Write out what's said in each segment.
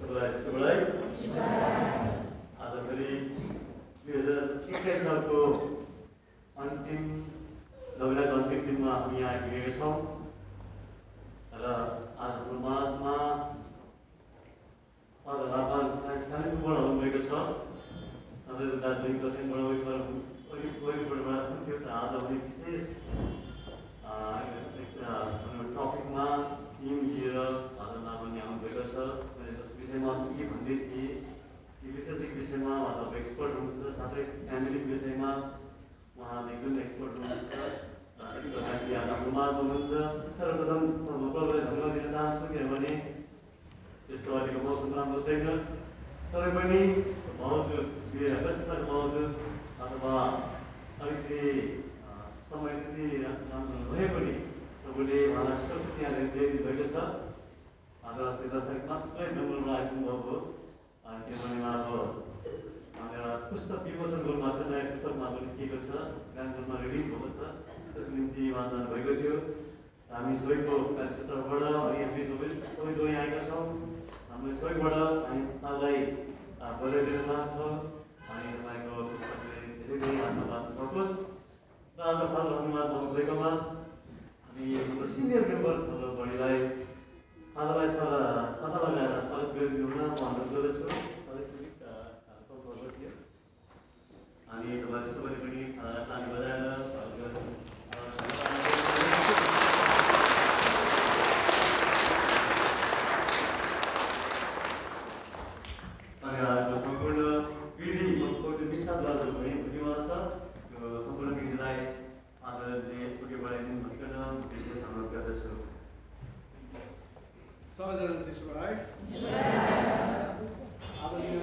सबैलाई आज फेरि 2021 सालको अन्तिम नवेलाको अन्तिम दिनमा हामी यहाँ आइपुगेका छौँ र आज हाम्रो माझमा कालिम्पोङबाट आउनुभएको छ। सधैँ दार्जिलिङ दक्षिणबाट वरिपरिबाट हुन्थ्यो तर आज भने विशेष टपिकमा टिम लिएर आज लाभानी आउनुभएको छ। जस विषयमा के भन्दै थिएँ ती ऐतिहासिक विषयमा उहाँ एक्सपर्ट हुनुहुन्छ, साथै फ्यामिलीको विषयमा उहाँले एकदम एक्सपर्ट हुनुहुन्छ। हाम्रो माझमा हुनुहुन्छ। सर्वप्रथम प्रभुलाई धन्यवाद दिन चाहन्छु किनभने त्यस्तो अहिलेको मौसम राम्रो छैन, तरै पनि व्यस्तताको बावजुद अथवा अलिकति समय त्यति राम्रो नभए पनि तपाईँले उहाँलाई सुरक्षित यहाँ ल्याइदिनु भएको छ। आज अस्ति 10 तारिक मात्रै बेङ्गलोरमा आइपुग्नु भएको हो किनभने उहाँ एउटा पुस्तक विमोचन गर्नुभएको छ, नयाँ पुस्तक उहाँको निस्किएको छ, बेङ्गलोरमा रिलिज भएको छ, त्यसको निम्ति उहाँ जानुभएको थियो। हामी सबैको कार्यक्षेत्रबाट अनि हामी सबै जो यहाँ आएका छौँ हाम्रो सबैबाट हामी उहाँलाई बधाई दिन चाहन्छौँ अनि तपाईँको पुस्तकले धेरै धेरै धन्यवाद सकोस्। र आज फाल धन्यवाद भन्नुभएकोमा हामी हाम्रो सिनियर मेम्बर हाम्रो बडीलाई खातालाई खाता लगाएर स्वागत गरिदिनु हुन म अनुरोध गर्दछु। अनि तपाईँले सबैले पनि ताली बजाएर स्वागत गर्नु। अनि आजको सम्पूर्ण विधि विश्वासद्वारा पनि बुझिरहेको छ। यो सम्पूर्ण विधिलाई आजले अघि बढाइदिनु भनिकन विशेष अनुरोध गर्दछु। सबैजना त्यसो भए आदरणीय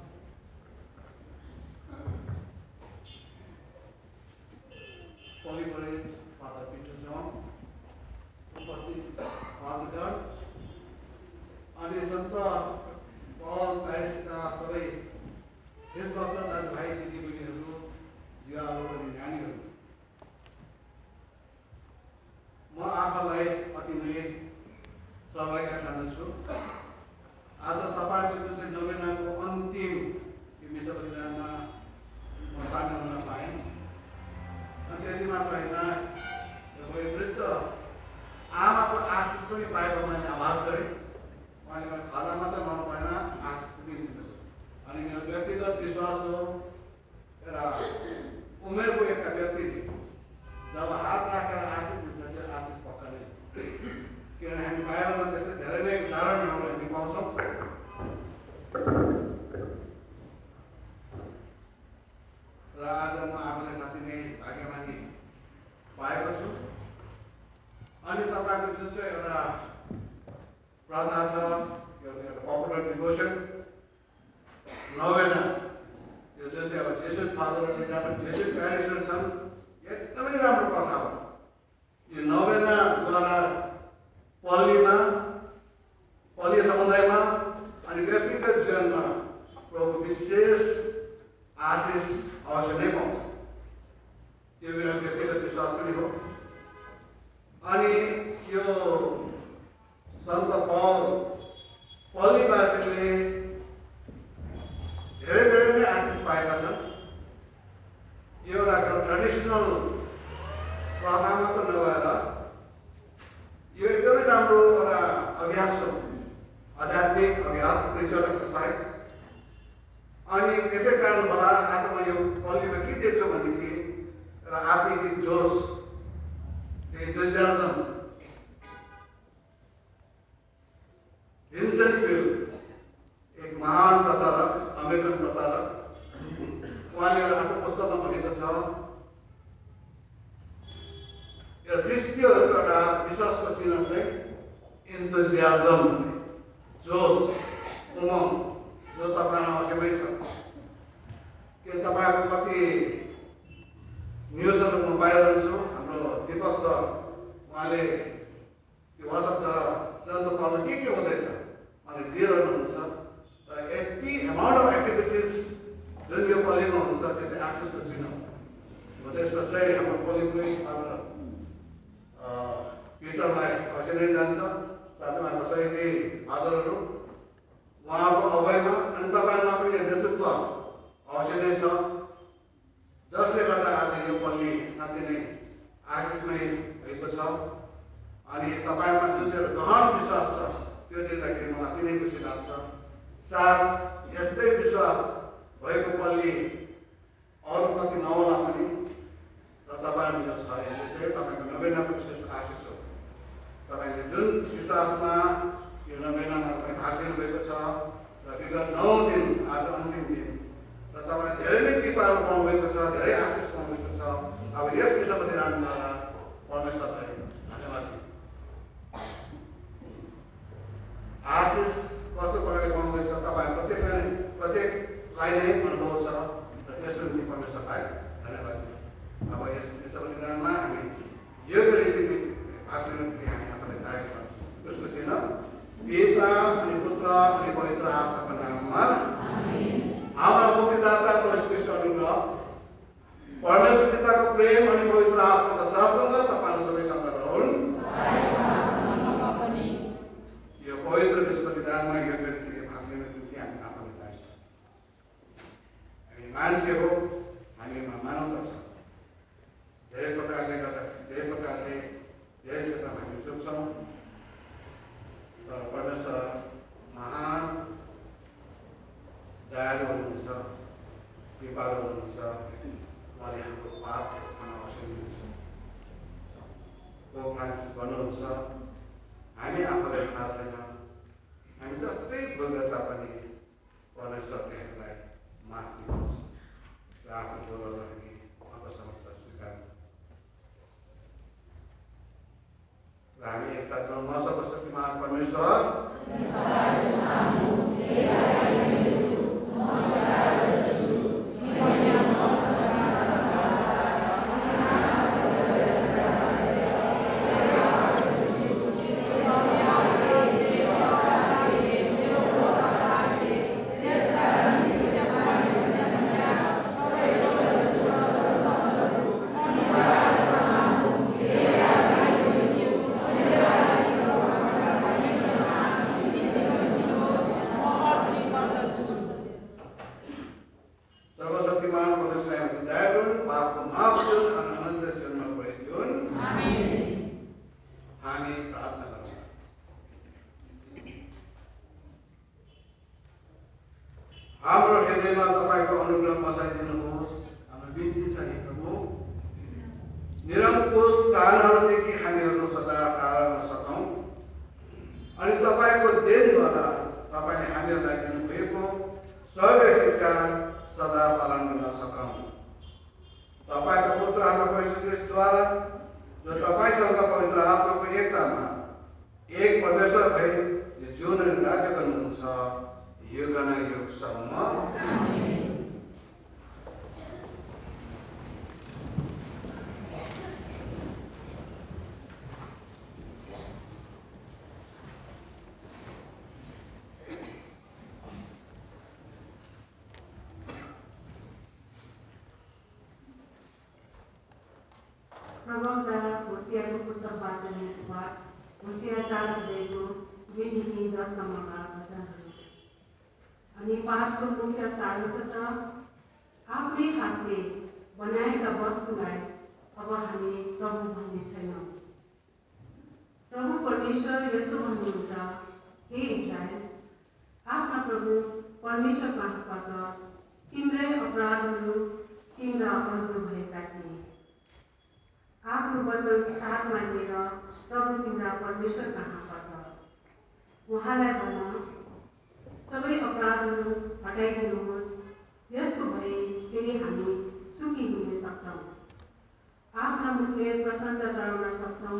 पलिपरे फादर पिटर जन, उपस्थित फादरगण अनि सन्त पल प्यारिसका सबै देशभक्त दाजुभाइ दिदीबहिनीहरू, युवाहरू अनि नानीहरू, म आफूलाई अति नै सौभाग्य ठान्दछु। आज तपाईँहरूको जुन चाहिँ नवेनाको अन्तिम यो मिसा बलिदानमा म सामेल हुन पाएँ। अनि त्यति मात्र होइन, वृद्ध आमाको आशिष पनि पाएको मैले आभास गरेँ। उहाँले मलाई खादा मात्र लाउनु भएन, आशिष पनि दिनुभयो। अनि मेरो व्यक्तिगत विश्वास हो एउटा उमेरको एउटा व्यक्तिले जब हात राखेर आशिष दिन्छ त्यो आशिष पक्का नै, किनभने हामी बाइबलमा त्यस्तै धेरै नै उदाहरणहरू हामी पाउँछौँ। र आज म आफूलाई साँच्चै नै भाग्यमानी पाएको छु। अनि तपाईँको जुन चाहिँ एउटा प्रथा छ, एउटा पपुलर डिभोसन नवेना, यो जुन चाहिँ अब जेसुट फादरहरूले जहाँ पनि जेसुट प्यारिसहरू छन्, एकदमै राम्रो प्रथा हो। यो नवेनाद्वारा पल्लीय समुदायमा अनि व्यक्तिगत जीवनमा प्रभु विशेष आशिष अवश्य नै पाउँछ। यो मेरो व्यक्तिगत विश्वास पनि हो। अनि यो सन्त पल्लीवासीले धेरै धेरै नै आशिष पाएका छन्। यो एउटा ट्रेडिसनल प्रथा मात्र नभएर यो एकदमै राम्रो एउटा अभ्यास हो, आध्यात्मिक अभ्यास, स्पिरिचुअल एक्सर्साइज। अनि त्यसै कारण होला आज म यो पल्लीमा के देख्छु भनेदेखि एउटा आत्मिक जोस, इन्थुजियाज्म। विन्सेन्ट पिल एक महान प्रचारक, अमेरिकन प्रचारक, उहाँले एउटा आफ्नो पुस्तकमा भनेको छ यो क्रिस्टीहरूको एउटा विश्वासको चिन्ह चाहिँ इन्थुजियाज्म, जोस, उमङ्ग, जो तपाईँलाई अवश्यमै छ। कि तपाईँहरूको कति न्युजहरू म पाइरहन्छु, हाम्रो दीपक सर उहाँले त्यो वाट्सएपद्वारा सन्त पलमा के हुँदैछ उहाँले दिइरहनुहुन्छ। र यति एमाउन्ट अफ एक्टिभिटिज जुन यो पल्लीमा हुन्छ त्यो चाहिँ आशिषको चिन्ह हो। त्यसको श्रेय हाम्रो पल्ली पुलिस फादर पिटरलाई अवश्य नै जान्छ, साथै उहाँको सहयोगी फादरहरू। म उहाँको अगुवाईमा अनि तपाईँहरूमा पनि नेतृत्व अवश्य नै छ, जसले गर्दा आज यो पल्ली साँच्चै नै आशिषमय भएको छ। अनि तपाईँमा जुन चाहिँ गहन विश्वास छ त्यो देख्दाखेरि मलाई अति नै खुसी लाग्छ। साथ यस्तै विश्वास भएको पल्ली अरू कति नहोला पनि, र तपाईँहरू जो छ यो चाहिँ तपाईँको नवेनाको विशेष आशिष हो। तपाईँले जुन विश्वासमा यो नवेनामा तपाईँ भाग लिनुभएको छ र विगत 9 दिन आज अन्तिम दिन, र तपाईँले धेरै नै कृपाहरू पाउनुभएको छ, धेरै आशिष पाउनुभएको छ। अब यस विषय प्रतिदानद्वारा परमेश्वरलाई धन्यवाद दिनु। आशिष कस्तो प्रकारले पाउनुभएको छ तपाईँ प्रत्येकलाई नै अनुभव छ, र त्यसको निम्ति परमेश्वरलाई धन्यवाद दिनु। अब यस विषय प्रतिदानमा हामी योग्य रीतिले भाग लिनको हामी आफूलाई तयार गर्छौँ। उसको चिन्ह पिता अनि पुत्र अनि पवित्र आत्माको नाममा हाम्रा मुक्तिदाता प्रभु ख्रीष्टको अनुग्रह, परमेश्वर पिताको प्रेम अनि पवित्र आत्माको साथसँग तपाईँ सबैसँग रहून्। यो पवित्र विश्व बलिदानमा योग्य रीतिले भाग लिनको निम्ति हामी आफूलाई तयार गर्छौँ। हामी मान्छे हो, हामीमा मानवता छ, धेरै प्रकारले धेरै क्षेत्रमा हामी चुक्छौँ, तर परमेश्वर महान दयालु हुनुहुन्छ, कृपालु हुनुहुन्छ। उहाँले हाम्रो पाप क्षमा अवश्य दिनुहुन्छ। पोप फ्रान्सिस भन्नुहुन्छ, हामी आफूलाई थाहा छैन, हामी जस्तै भुल गर्दा पनि परमेश्वरले हामीलाई माफ दिनुहुन्छ र आफ्नो भुलहरू हामी उहाँको समक्ष स्वीकार र हामी एकसाथ गाउँ सर्वशक्तिमान परमेश्वर हाम्रो हृदयमा तपाईको अनुग्रह बसाइदिनुहोस्। हाम्रो बिन्ती छ हे प्रभु, निरङ्कुश चाहनाहरूदेखि हामीहरू सदा टाढा हुन सकौँ अनि तपाईको देनद्वारा तपाईले हामीहरूलाई दिनुभएको स्वर्गीय शिक्षा सदा पालन गर्न सकौँ। तपाईका पुत्र हाम्रो प्रभु ख्रीष्टद्वारा जो तपाईसँग पवित्र आत्माको एकतामा एक परमेश्वर भई जीवन अनि राज्य गर्नुहुन्छ युग न युगसम्म। प्रवक्ता होसियाको पुस्तकबाट लिएको पाठ, होसिया 4:2 देखि 10सम्मका वचनहरू। अनि पाठको मुख्य सारांश छ, आफ्नै हातले बनाएका वस्तुलाई अब हामी प्रभु भन्ने छैनौँ। प्रभु परमेश्वर यसो भन्नुहुन्छ, हे इस्राएल, आफ्ना प्रभु परमेश्वर कहाँ फर्क, तिम्रै अपराधहरू तिम्रा अल्झो भएका थिए। आफ्नो वचन साथ मानेर प्रभु तिम्रा परमेश्वर कहाँ फर्क। उहाँलाई भन, सबै अपराधहरू हटाइदिनुहोस्, यस्तो भए फेरि हामी सुखी हुन सक्छौँ, आफ्ना मुखले प्रशंसा चढाउन सक्छौँ।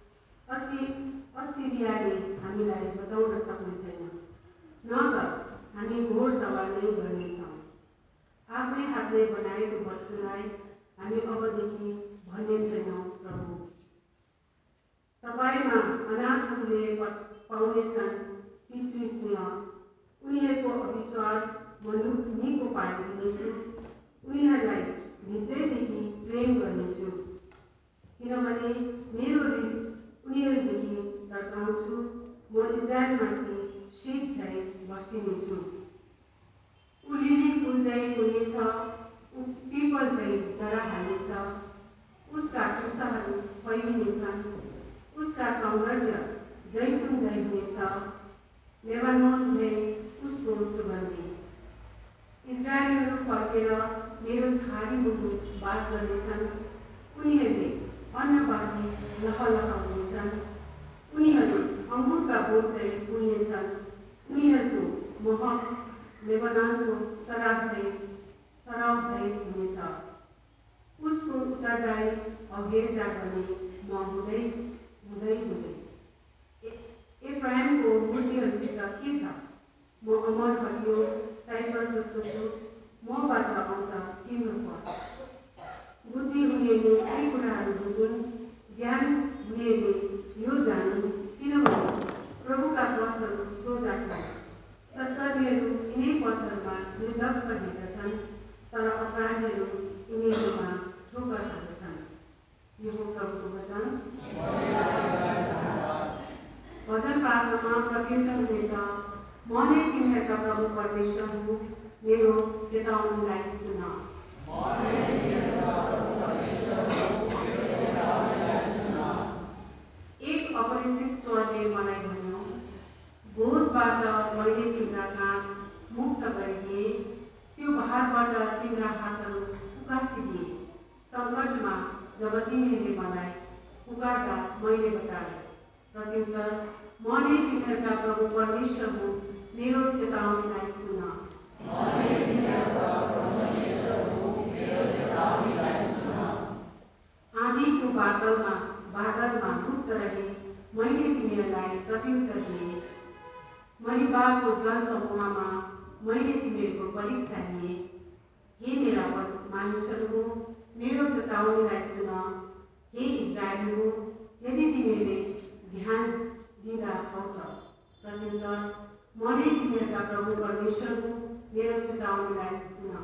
असिरियाले हामीलाई बचाउन सक्ने छैन, न त हामी घोडसवार नै गर्नेछौँ। आफ्नै हातले बनाएको वस्तुलाई हामी अबदेखि भन्ने छैनौँ। प्रभु तपाईमा अनाथहरूले पाउनेछन् पितृस्नेह, उनीहरूको अविश्वास म निको पारिदिनेछु, उनीहरूलाई भित्रैदेखि प्रेम गर्नेछु, किनभने मेरो रिस उनीहरूदेखि तर्काउँछु। म इस्राएलमाथि शीत झैँ बसिनेछु। ऊ लिली फुल झैँ फुल्नेछ, ऊ पिपल झैँ जरा हाल्नेछ, उसका टुसाहरू फैलिनेछन्, उसका सौन्दर्य जैतुन झैँ हुनेछ, लेबानोन झैँ उसको सुगन्धी। इजरायलीहरू फर्केर मेरो छारी मुनि बास गर्नेछन्, उनीहरूले अन्नबाली लहलह हुनेछन्, उनीहरू अङ्गुरका बोट झैँ फुल्नेछन्, उनीहरूको महक लेबनानको शराब झैँ हुनेछ। उसको उत्तरदायी औ हेरचाह गर्ने म हुँदै एफ्राइमको मूर्तिहरूसित के छ? म अमर हरियो साइप्रस जस्तो छु, मबाट आउँछ तिम्रो पद। बुद्धि हुनेले यी कुराहरू बुझुन्, ज्ञान हुनेले यो जानुन्, किनभने प्रभुका पथहरू सोझा छन्। सत्कर्मीहरू यिनै पथहरूमा निर्धक्क हिँड्दछन्, तर अपराधीहरू यिनीहरूमा ठोकर खाँदछन्। यो हो प्रभुको वचन। भजन प्रार्थनामा प्रत्युत्तर हुनेछ, म नै तिमीहरूका प्रभु परमेश्वर हुँ, मेरो चेतावनीलाई सुन। एक अपरिचित स्वरले मलाई भन्यो, बोझबाट मैले तिम्रा काँध मुक्त गरिदिए, त्यो भारबाट तिम्रा हातहरू उकासिदिए। सङ्कटमा जब तिमीहरूले मलाई पुकार्दा मैले बताएँ। प्रत्युत्तर, म नै तिमीहरूका प्रभु परमेश्वर हुँ, मेरो चेतावनीलाई सुन। आँधीको बादलमा गुप्त रहे मैले तिमीहरूलाई प्रत्युत्तर दिएँ। मरिबाको जल समूहमा मैले तिमीहरूको परीक्षा लिएँ। हे मेरा मानिसहरू, मेरो चेतावनीलाई सुन। हे इजरायल हो, यदि तिमीहरूले ध्यान दिँदा हौ त। प्रत्युत्तर, म नै तिमीहरूका प्रभु परमेश्वर हुँ, मेरो चेतावनीलाई सुन।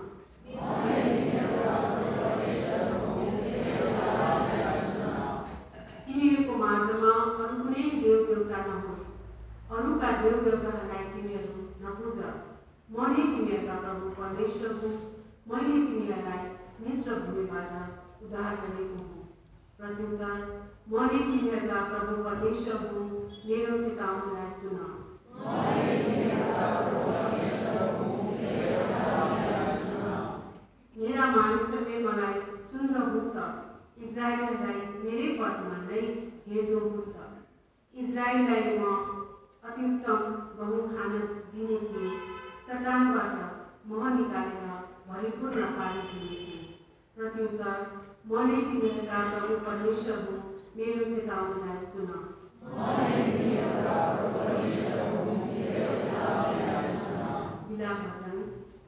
तिमीहरूको माझमा अरू कुनै देवदेवता नहोस्, अरूका देवदेवताहरूलाई तिमीहरू नपुज। म नै तिमीहरूका प्रभु परमेश्वर हुँ, मैले तिमीहरूलाई मिश्र भूमिबाट उद्धार गरेको हुँ। प्रत्युत्तर, म नै तिमीहरूका प्रभु परमेश्वर हुँ, मेरो चेतावनीलाई सुन। मेरा मानिसहरूले मलाई सुन्द हुँ त, इजरायलीहरूलाई मेरै पदमा नै हेर्दो हुँ त। इजरायललाई म अति उत्तम गहुँ खान दिने थिएँ, चट्टानबाट मह निकालेर भरिपूर्ण पारिदिने थिएँ। प्रत्युत्तर, म नै तिमीहरूका प्रभु परमेश्वर हुँ, मेरो चेतावनीलाई सुन। विलाप भजन।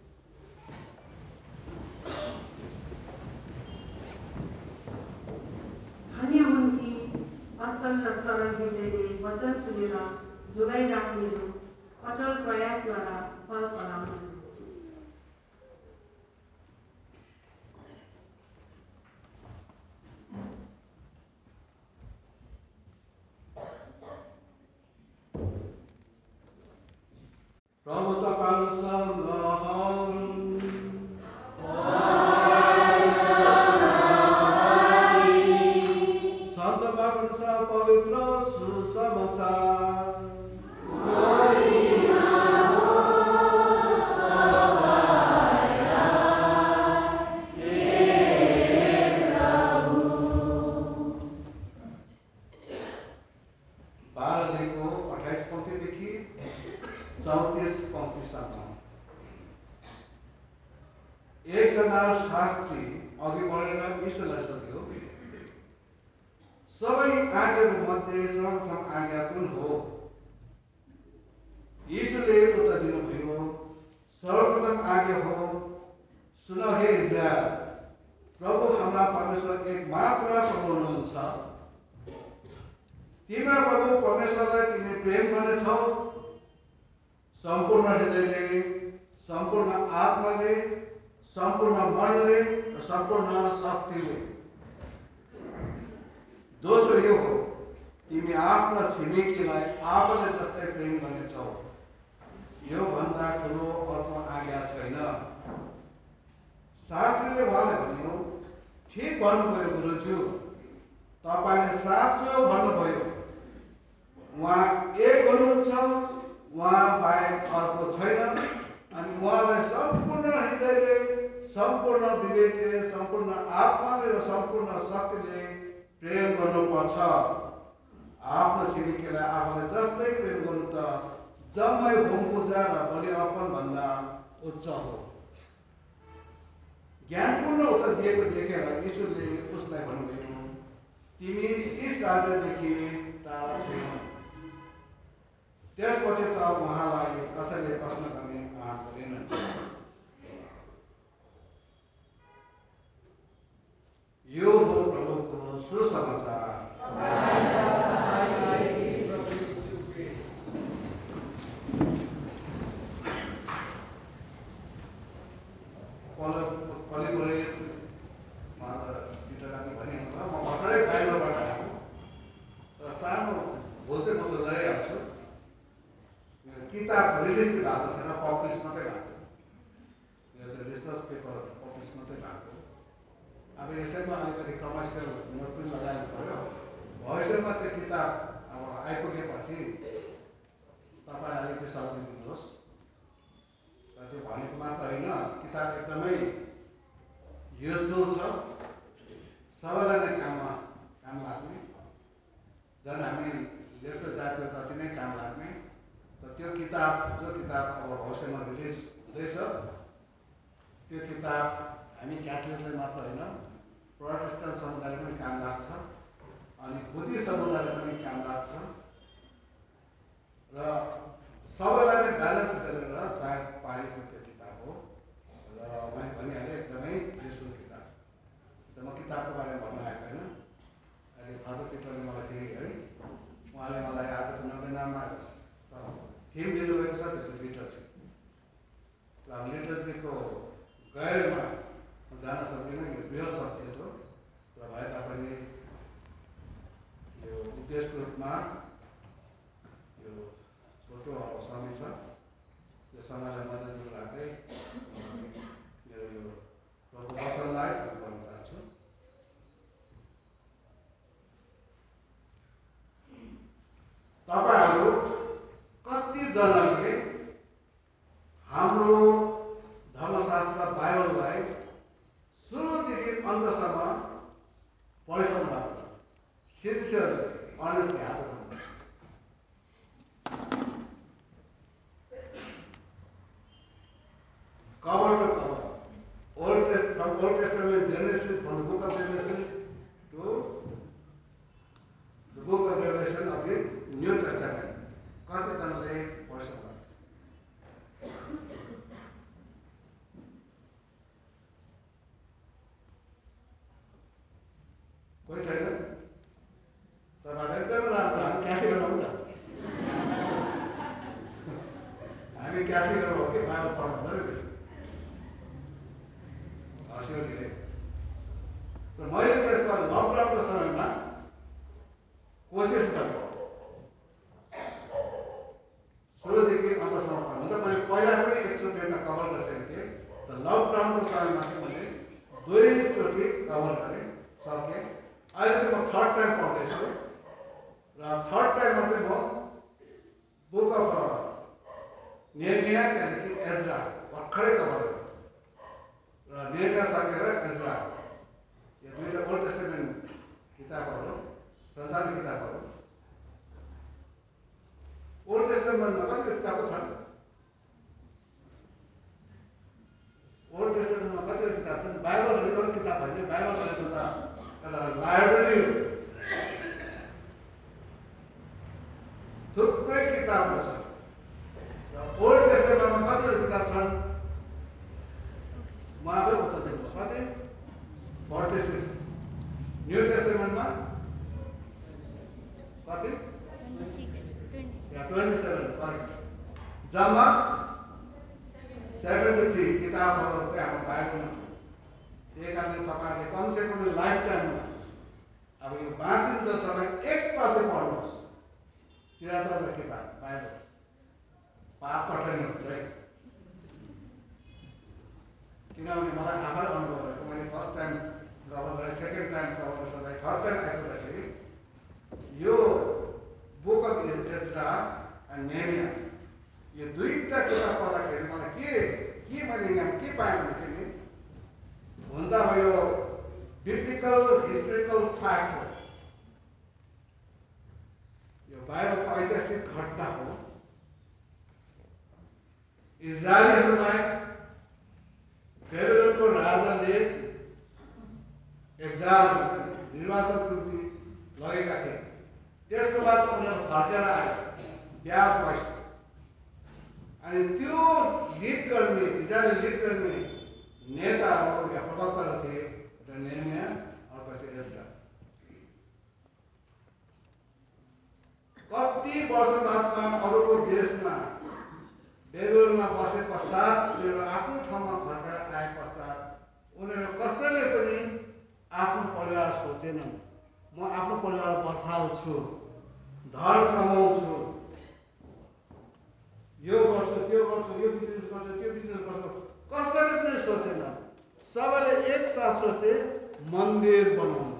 धन्य हुन् ती असल र सरल हृदयले वचन सुनेर जोगाइ राख्नेहरू, अटल प्रयासद्वारा फल फलाउनेहरू। प्रभु तपाईँसँग सन्त अनुसार पवित्र सुसमाचार। एकजना शास्त्री अघि बढेर यीशुलाई सोध्यो, सबै आज्ञाहरू मध्ये सर्वप्रथम आज्ञा कुन हो? यीशुले उत्तर दिनुभयो, सर्वप्रथम आज्ञा हो, सुन हे इजरायल, प्रभु हाम्रा परमेश्वर एक मात्र प्रभु हुनुहुन्छ। तिम्रा प्रभु परमेश्वरलाई तिमी प्रेम गर्नेछौ, सम्पूर्ण हृदयले, सम्पूर्ण आत्माले, सम्पूर्ण मनले र सम्पूर्ण शक्तिले। दोस्रो यो हो, तिमी आफ्ना छिमेकीलाई आफूलाई जस्तै प्रेम गर्नेछौ। यो भन्दा ठुलो अर्को आज्ञा छैन। शास्त्रीले उहाँले भन्यो, ठिक भन्नुभयो गुरुज्यू, तपाईँले साँचो भन्नुभयो। उहाँ एक हुनुहुन्छ, उहाँ बाहेक अर्को छैन, अनि उहाँलाई सम्पूर्ण हृदयले, सम्पूर्ण विवेकले, सम्पूर्ण आत्माले र सम्पूर्ण शक्तिले प्रेम गर्नुपर्छ। आफ्नो छिमेकीलाई आफूलाई जस्तै प्रेम गर्नु त जम्मै होम पूजा र बलि अर्पण भन्दा उच्च हो। ज्ञानपूर्ण उत्तर दिएको देखेर यीशुले उसलाई भन्नुभयो, तिमी यस राज्यदेखि टाढा छैनौ। त्यसपछि त उहाँलाई कसैले प्रश्न गर्ने आँट गरेन। यो हो प्रभुको सुसमाचार। किताब रिलिज भएको छैन, पब्लिस मात्रै भएको। रिसर्च पेपर पब्लिस मात्रै भएको। अब यसैमा अलिकति कमर्सियल नोट पनि लगाउनु पर्यो। भविष्यमा त्यो किताब अब आइपुगेपछि तपाईँ अलिकति सल्लाह दिनुहोस्। त्यो भनेको मात्र होइन, किताब एकदमै युजफुल छ, सबैलाई नै काम लाग्ने। झन् हामी लेप्चा जातिहरू जति नै काम लाग्ने। त्यो किताब, जो किताब अब भविष्यमा रिलिज हुँदैछ, त्यो किताब हामी क्याथोलिकलाई मात्र होइन, प्रोटेस्टेन्ट समुदायले पनि काम लाग्छ, अनि बुद्धिस्ट समुदायले पनि काम लाग्छ, र सबैलाई नै ब्यालेन्स गरेर तयार पारेको त्यो किताब हो। र मैले भनिहालेँ, एकदमै युजफुल किताब। म किताबको बारेमा भन्न आएको होइन। अहिले फादर पिटरले मलाई फेरि है, उहाँले मलाई आजको नवेनामा थिम दिनुभएको छ, त्यो चाहिँ लिटरेचर। र लिटरेचरको गहिरोमा म जान सक्दिनँ, यो बृहत सब्जेक्ट हो। र भए तापनि यो उद्देश्यको रूपमा यो छोटो अब समय छ, यो समयलाई मध्यनजर राख्दै मेरो यो प्रभु वचनलाई गर्न चाहन्छु। तपाईँहरू कतिजनाले हाम्रो धर्मशास्त्र बाइबललाई सुरुदेखि अन्तसम्म पढिसक्नु भएको छ? सिन्सियरली, अनेस्टली हात उठाउनु। Cover to cover, from Old Testament Genesis, from the book of Genesis to the book of Revelation of the New Testament. कतिजनाले पढिसक्नु भएको छ? कोही छैन? तपाईँहरू एकदमै राम्रो। हामी क्याथोलिक हौ त, हामी क्याथोलिक हो कि बाइबल पढ्नु हुँदैन बेसी हँस्यो धेरै। र मैले चाहिँ यसमा लकडाउनको समयमा कोसिस गरेँ सुरुदेखि अन्तसम्म पढ्नु। त मैले पहिला पनि एकचोटि त कभर गरिसकेको थिएँ। त लकडाउनको समयमा चाहिँ मैले 2 चोटि कभर गरेँ, सकेँ। अहिले चाहिँ म थर्ड टाइम पढ्दैछु, र थर्ड टाइममा चाहिँ म बुक अफ नेहमिया, त्यहाँदेखि एज्रा भर्खरै कभर गरेँ। र नेहमिया सकेर एज्रा, यो दुईवटा ओल्ड टेस्टामेन्ट किताबहरू, संसारको किताबहरू। ओल्ड टेस्टामेन्टमा कति किताबहरू छन्? ओल्ड टेस्टामेन्टमा कतिवटा किताब छन्? बाइबल भनेको किताब होइन, बाइबल भनेको त एउटा लाइब्रेरी हो। थुप्रै किताबहरू छन्। र ओल्ड टेस्टामेन्टमा कतिवटा किताब छन्? म आफै उत्तर दिनुहोस्। कति? 46। न्यू टेस्टामेन्टमा कति? 27, करेक्ट। जम्मा 73 किताबहरू चाहिँ हाम्रो बाइबलमा छ। त्यही कारणले तपाईँहरूले कमसेकम लाइफ टाइममा अब यो बाँचिन्जेलसम्म एकपल्ट चाहिँ पढ्नुहोस् 73 किताब बाइबल। पाप कठिन हुन्छ है। किनभने मलाई आफै अनुभव भएको, मैले फर्स्ट टाइम कभर गरेँ, सेकेन्ड टाइम कभर गर्दा, थर्ड टाइम आइपुग्दाखेरि यो book of Ezra and Nehemiah यो दुईटा किताब पढ्दाखेरि मलाई के मैले यहाँ के पाएँ भनेदेखि हुन त अब यो बिब्लिकल हिस्टोरिकल फ्याक्ट हो, यो बाइबलको ऐतिहासिक घटना हो। इजरायलीहरूलाई बेबिलोनको राजाले एक्जाम निर्वाचनको निम्ति लगेका थिए। त्यसको बाद उनीहरू फर्केर आए ब्याज भइस, अनि त्यो लिड गर्ने इजरायली लिड गर्ने नेताहरू या प्रवक्ताहरू थिए, एउटा नेहमिया, अर्को चाहिँ एज्रा। कति वर्षमा अरूको देशमा बेबिलोनमा बसे पश्चात उनीहरू आफ्नो ठाउँमा फर्केर आए पश्चात उनीहरू कसैले पनि आफ्नो परिवार सोचेनन्। म आफ्नो परिवार बसाल्छु, धन कमाउँछु, यो गर्छु, त्यो गर्छु, यो बिजनेस गर्छु, त्यो बिजनेस गर्छु, कसैले पनि सोचेन। सबैले एक साथ सोचे मन्दिर बनाउनु,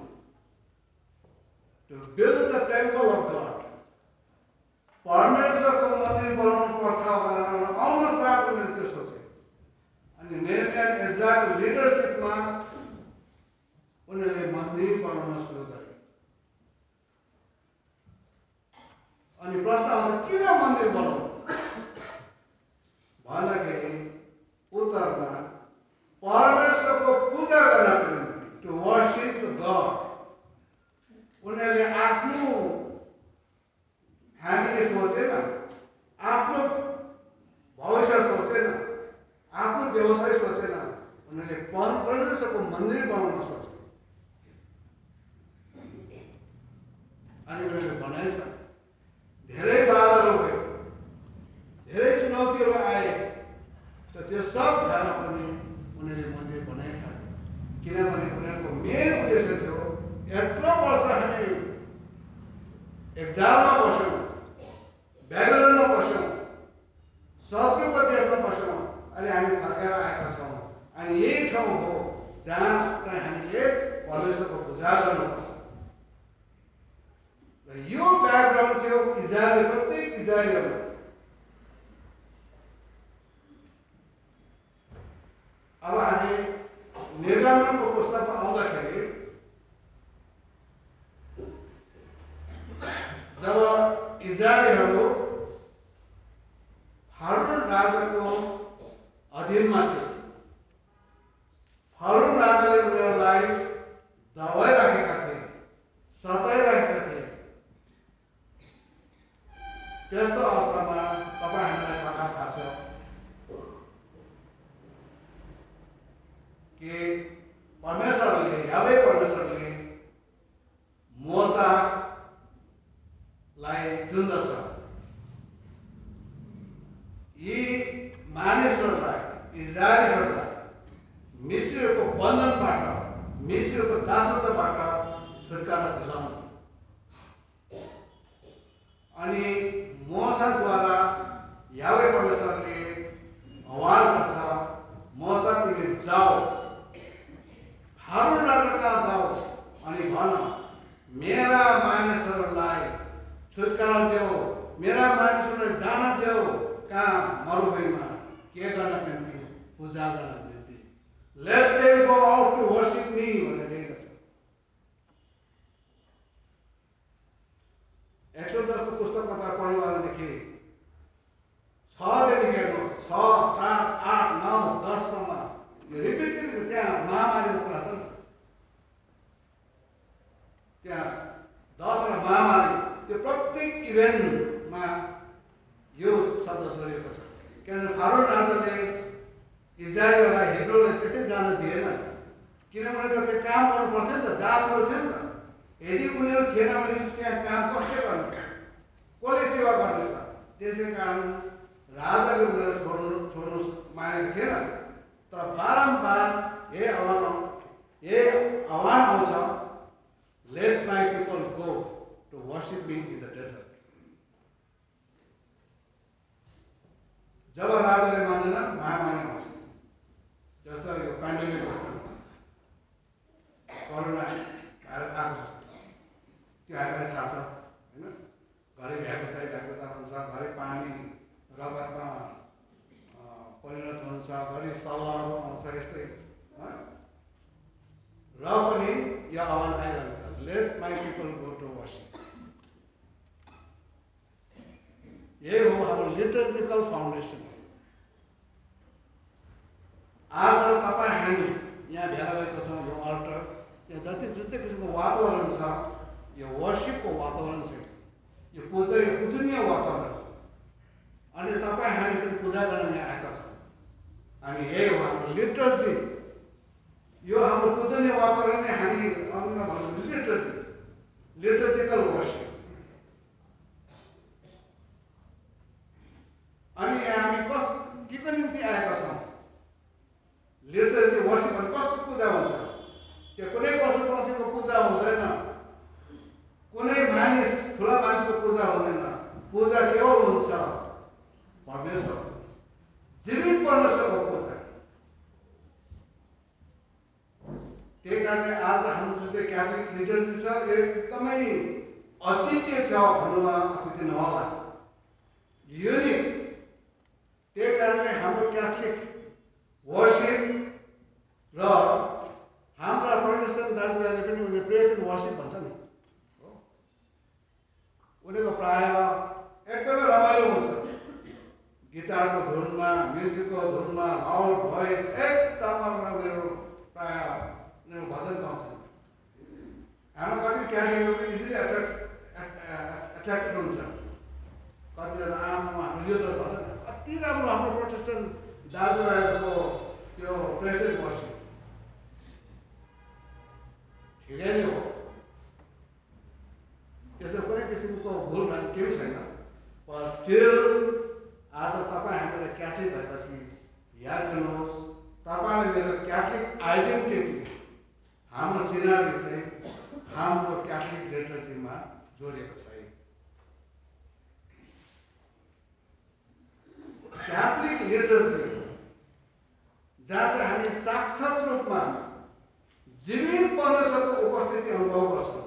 to build the temple of God, परमेश्वरको मन्दिर बनाउनु पर्छ भनेर आउन साथ उनीहरूले त्यो सोचे। अनि नेहमिया एज्राको लिडरसिपमा उनीहरूले मन्दिर बनाउन सुरु गरे। अनि प्रश्न आउँछ किन मन्दिर बनाउनु भन्दाखेरि उत्तरमा परमेश्वरको पूजा गर्नको निम्ति, टु वर्शिप द गड। उनीहरूले आफ्नो हामीले सोचेन, आफ्नो भविष्य सोचेन, आफ्नो व्यवसाय सोचेन, उनीहरूले परमेश्वरको मन्दिर बनाउन सोचे। अनि उनीहरूले बनाएछ। धेरै बाधाहरू भयो, धेरै चुनौतीहरू आए, तर त्यो सब भएर पनि उनीहरूले मन्दिर बनाएछ। किनभने उनीहरूको मेन उद्देश्य थियो, यत्रो वर्ष हामी एक्जाममा बस्यौँ, बेबिलोनमा बस्यौँ, शत्रुको देशमा बस्यौँ, अहिले हामी फर्केर आएका छौँ, अनि यही ठाउँ हो जहाँ चाहिँ हामीले परमेश्वरको पूजा गर्नुपर्छ। र यो ब्याकग्राउन्ड थियो इजरायल, प्रत्येक इजरायलीमा। अब हामी निर्गमनको पुस्तकमा आउँदाखेरि जब इजरायलीहरू फारून राजाको अधीनमा थिए, फारून राजाले उनीहरूलाई दबाइराखेका थिए, सताइरहेका थिए। त्यस्तो अवस्थामा तपाईँ हामीलाई थाहा छ कि परमेश्वरले, यावे परमेश्वरले मोसालाई चुन्दछ। यी मानिसहरूलाई, इजरायलीहरूलाई मिस्रीहरूको बन्धनबाट, मिस्रीहरूको दासत्वबाट छुटकारा दिलाउनु। अनि मोसाद्वारा यावे परमेश्वरले आह्वान गर्छ, मोसा तिमी जाऊ, फारून राजा कहाँ जाऊ अनि भन, मेरा मानिसहरूलाई छुटकारा देऊ, मेरा मानिसहरूलाई जान देऊ कहाँ, मरुभूमिमा, के गर्नको निम्ति, पूजा गर्नको निम्ति। Let them go out to worship me भनेर दिएको छ। एक्सोडसको पुस्तकमा तपाईँ पढ्नु भयो भनेदेखि 6 देखि हेर्नु, 6, 7, 8, 9, 10 सम्म यो रिपिटेड छ। त्यहाँ महामारीको कुरा छ नि, त्यहाँ 10 र महामारी, त्यो प्रत्येक इभेन्टमा यो शब्द जोडिएको छ। किनभने फारून राजाले इजरायलीहरूलाई, हिब्रूलाई त्यसै जान दिएन, किनभने त्यो काम गर्नु पर्थ्यो नि त, दासहरू थियो नि त। यदि उनीहरू थिएन भने त्यहाँ काम कसले गर्ने, कसले सेवा गर्ने त? त्यसै कारण राजाले उनीहरू छोड्नु मानेको थिएन। तर बारम्बार यही आह्वान आउँछ, let my people go to worship me in the desert. जब राजाले मान्दैन महामारी आउँछ। जस्तो यो पेन्डेमिक कोरोना भारत आएको छ, त्यो हामीलाई थाहा छ होइन। घरि भ्याकुता हुन्छ, घरि पानी रगतमा परिणत हुन्छ, घरि सल्लाहहरू आउँछ यस्तै। र पनि यो आह्वान आइरहन्छ, let my people go to worship. यही हो हाम्रो लिटरेचरल फाउन्डेसन। आज तपाईँ हामी यहाँ भेला भएको छौँ, यो अल्टर यहाँ जति जुन चाहिँ किसिमको वातावरण छ, यो वर्शिपको वातावरण छ, यो पूजनीय वातावरण। अनि तपाईँ हामी पनि पूजा गर्न यहाँ आएका छौँ। अनि यही हो हाम्रो लिटरेचर। यो हाम्रो पूजनीय वातावरण नै हामी अङ्गमा भन्नु लिटरेचरल वर्शिप। अनि यहाँ हामी केको निम्ति आएका छौँ? लिटरेचर वर्शिप भने कस्तो पूजा हुन्छ? त्यो कुनै पशु पक्षीको पूजा हुँदैन, कुनै मानिस ठुला मानिसको पूजा हुँदैन। पूजा केवल हुन्छ परमेश्वर, जीवित परमेश्वरको पूजा। त्यही कारणले आज हाम्रो जुन चाहिँ क्याथोलिक लिटरेचर छ यो एकदमै अद्वितीय छ भन्नुमा अत्युक्ति नहोला, युनिक। त्यही कारणले हाम्रो क्याथोलिक वर्शिप र हाम्रा प्रोटेस्टेन्ट दाजुभाइले पनि उनीहरूले प्रेज एन्ड वर्शिप भन्छ नि, उनीहरूको प्रायः एकदमै रमाइलो हुन्छ। गिटारको धुनमा, म्युजिकको धुनमा, लाउड भोइस एकदम उनीहरू प्रायः उनीहरू भजन गाउँछन्। हाम्रो कति क्याथोलिकहरू पनि इजिली एट्र्याक्टेड हुन्छ। कतिजना आमा हाम्रो यो त भजन अति राम्रो हाम्रो प्रोटेस्टेन्ट दाजुभाइहरूको त्यो प्रेज एन्ड वर्शिप ठिकै नै हो, त्यसमा कुनै किसिमको भुल भ्रान्ति केही छैन। पर स्टिल आज तपाईँ हामीलाई क्याथोलिक भएपछि याद गर्नुहोस्, तपाईँले मेरो क्याथोलिक आइडेन्टिटी हाम्रो चिनारी चाहिँ हाम्रो क्याथोलिक लिटरेचरमा जोडिएको छ। क्याथोलिक लिटरेचर जहाँ चाहिँ हामी साक्षात रूपमा जीवित परमेश्वरको उपस्थिति अनुभव गर्छौँ,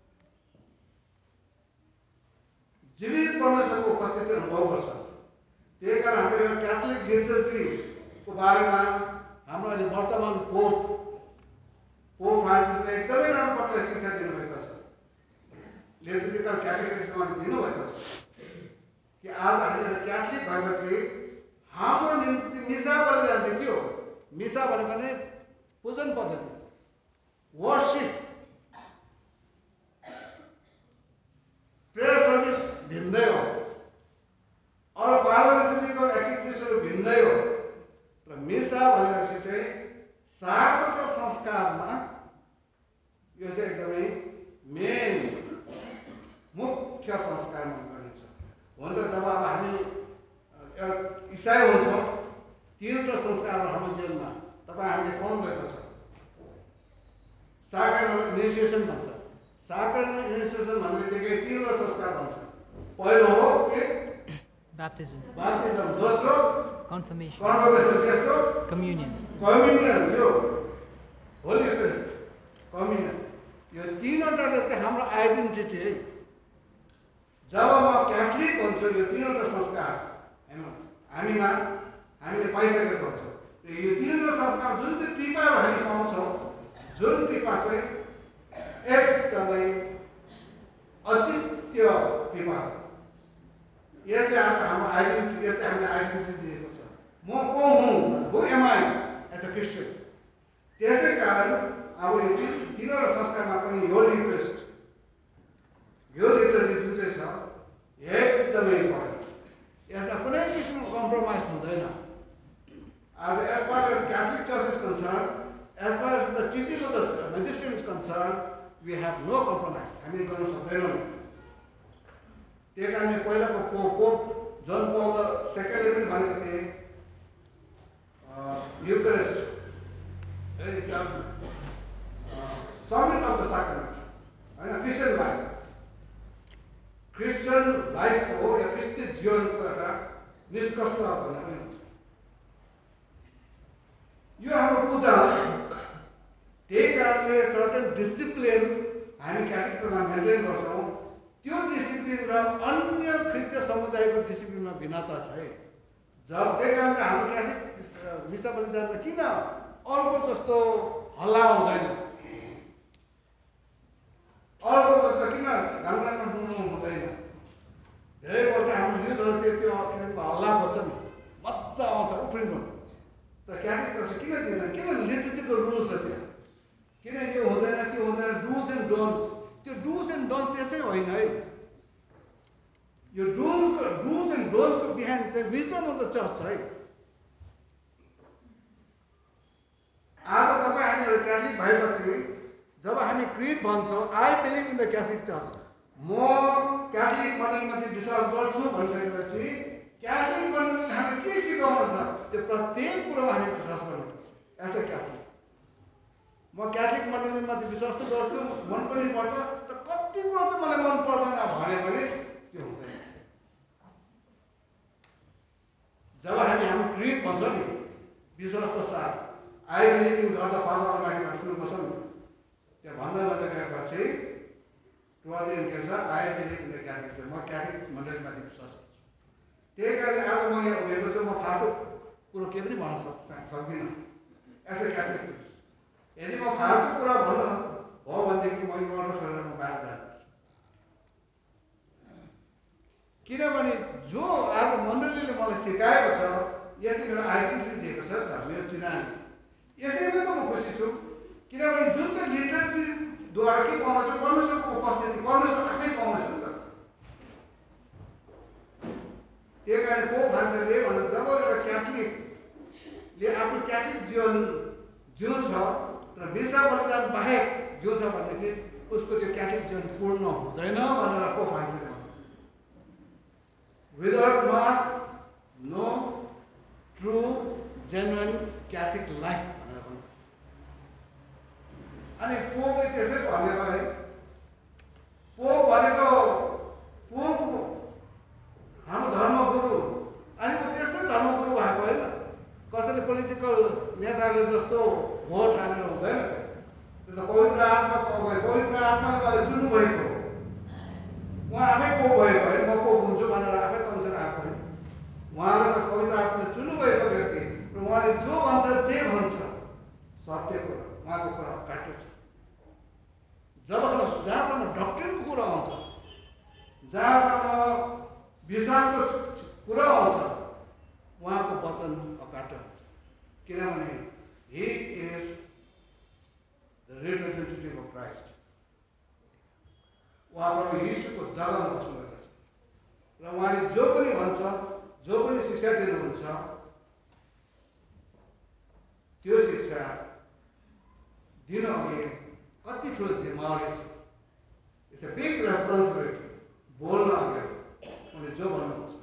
जीवित परमेश्वरको उपस्थिति अनुभव गर्छौँ। त्यही कारण हामीले यो क्याथोलिक लिटरेचरको बारेमा हाम्रो अहिले वर्तमान पोप फ्रान्सिसले एकदमै राम्रो प्रकारले शिक्षा दिनुभएको छ। लिटरेचरल क्याटेगोरिजमा दिनुभएको छ कि आज हामीले क्याथोलिक भएपछि हाम्रो निम्ति मिसा बलि जान्छ। के हो मिसा भनेको नै? पूजन पद्धति, वर्शिप, प्रेयर सर्भिस भिन्दै हो, अरू पार्लिमेन्टरीको एक्टिभिटिजहरू भिन्दै हो। र मिसा भनेपछि चाहिँ सार्वजनिक संस्कारमा यो चाहिँ एकदमै मेन मुख्य संस्कार मानिन्छ। हुन त जब अब हामी एउटा इसाई हुन्छौँ, तीनवटा संस्कारहरू हाम्रो जीवनमा तपाईँ हामीले पाउनु भएको छ। साक्रामेन्ट इनिसिएसन भन्छ। साक्रामेन्ट इनिसिएसन भन्नेबित्तिकै तीनवटा संस्कार भन्छ। पहिलो हो के? Baptism. Baptism. दोस्रो Confirmation. Confirmation. तेस्रो Communion. Communion. यो होली फेस्ट, कम्युनियन। यो तीनवटाले चाहिँ हाम्रो आइडेन्टिटी है। जब म क्याथोलिक हुन्छु यो तीनवटा संस्कार हैन हामीमा हामीले पाइसकेको हुन्छ। यो तीनवटा संस्कार जुन चाहिँ कृपाहरू हामी पाउँछौँ, जुन कृपा चाहिँ एकदमै अद्वितीय कृपा, यसले आज हाम्रो आइडेन्टिटी, यसले हामीले आइडेन्टिटी दिएको छ। म को हुँ? Who am I as a Christian? त्यसै कारण अब यो तीनवटा संस्कारमा पनि यो रिक्वेस्ट, यो लिटरेचर जुन चाहिँ छ एकदमै इम्पोर्टेन्ट। यसमा कुनै किसिमको कम्प्रोमाइज हुँदैन। आज as far as Catholic church is concern, as far as the teaching of the magistrate is concern, we have no compromise. हामी गर्न सक्दैनौँ। त्यही कारणले पहिलाको पोप जन पल सेकेन्डले पनि भनेको थिए Eucharist summit of the sacrament होइन, क्रिस्चियन लाइफ, क्रिस्चियन लाइफको या क्रिस्चियन जीवनको एउटा निष्कर्ष भनेर पनि यो हाम्रो पूजा हो। त्यही कारणले सर्टेन डिसिप्लिन हामी क्याथोलिकमा मेन्टेन गर्छौँ। त्यो डिसिप्लिन र अन्य ख्रिस्टीय समुदायको डिसिप्लिनमा भिन्नता छ है। जब त्यही कारणले हाम्रो क्याथोलिक मिसा बलिदानमा किन अर्को जस्तो हल्ला हुँदैन, अर्को जस्तो किन ढङ्गमा डुल्नु हुँदैन। धेरैपल्ट हाम्रो युथहरू चाहिँ त्यो किसिमको हल्ला खोज्छ नि, मजा आउँछ उफ्रिनु। तर क्याथोलिक जस्तो किन दिँदैन? किन लिटरेचरको रुल छ त्यहाँ? किन यो हुँदैन त्यो हुँदैन, डुज एन्ड डोन्ट्स। त्यो डुज एन्ड डोन्ट्स त्यसै होइन है। यो डुज एन्ड डोन्ट्सको बिहाइन्ड चाहिँ विजडम अफ द चर्च छ है। आज तपाईँ हामीहरू क्याथोलिक भएपछि जब हामी क्रिड भन्छौँ, I believe in the Catholic church, म क्याथोलिक मण्डलीमाथि विश्वास गर्छु भनिसकेपछि क्याथोलिक मण्डलीले हामीलाई के सिकाउनु छ त्यो प्रत्येक कुरोमा हामी विश्वास गर्नुपर्छ। एज अ क्याथोलिक म क्याथोलिक मण्डलीमाथि विश्वास त गर्छु, मन पनि पर्छ, तर कति कुरो चाहिँ मलाई मन पर्दैन भन्यो भने त्यो हुँदैन। जब हामी हाम्रो क्रिड भन्छौँ नि विश्वासको साथ, I believe in God the Father Almighty सुरु गर्छौँ नि, त्यहाँ भन्दा गएपछि टुवर्ड द एन्ड के छ, I believe in the Catholic church, म क्याथोलिक मण्डलीमाथि विश्वास गर्छु। त्यही कारणले आज म यहाँ उभिएको छु, म फाल्टो कुरो केही पनि भन्न सक्दिनँ एज अ क्याथोलिक। यदि म फाल्टो कुरा भन्नु हो भनेदेखि म युवाको छोडेर म बाहिर जानुपर्छ। किनभने जो आज मण्डलीले मलाई सिकाएको छ, यसले मेरो आइडेन्टिटी दिएको छ त, मेरो चिनानी, यसैमा त म खुसी छु। किनभने जुन चाहिँ लिटरेचरद्वारा के पाउँदैछु, परमेश्वरको उपस्थिति परमेश्वर आफै पाउँदैछु नि त। त्यही कारण पोप फ्रान्सिसले भन्नु, जब एउटा क्याथोलिकले आफ्नो क्याथोलिक जीवन जिउँछ तर मिसा बलिदान बाहेक जिउँछ भनेदेखि उसको त्यो क्याथोलिक जीवन पूर्ण हुँदैन भनेर पोप फ्रान्सिसले भन्नु। Without mass no true genuine Catholic life भनेर भन्नु। अनि पोपले त्यसै भनेको है, पोप भनेको पोप हाम्रो धर्मगुरु, अनि ऊ त्यस्तै धर्मगुरु भएको होइन। कसैले पोलिटिकल नेताहरूले जस्तो भोट हालेर हुँदैन। त्यो त पवित्र आत्मा पवित्र आत्माले मलाई चुन्नु भएको, उहाँ आफै पोप भएको होइन, म पोप हुन्छु भनेर आफै कमिसन आएको होइन। उहाँलाई त पवित्र आत्माले चुन्नु भएको व्यक्ति, र उहाँले जो भन्छ जे भन्छ सत्य कुरा, उहाँको कुरा अकाट्य छ। जबसम्म जहाँसम्म डक्ट्रिनको कुरा आउँछ, जहाँसम्म विश्वासको कुरा आउँछ, उहाँको वचन अकाट्य हुन्छ। किनभने he is the representative of Christ. उहाँ प्रभु यीशुको जग्गामा बस्नुभएको छ र उहाँले जो पनि भन्छ, जो पनि शिक्षा दिनुहुन्छ, त्यो शिक्षा दिनु अघि कति ठुलो जिम्मेवारी छ। इट्स अ बिग रेस्पोन्सिबिलिटी बोल्न अघि उनले जो भन्नुहुन्छ।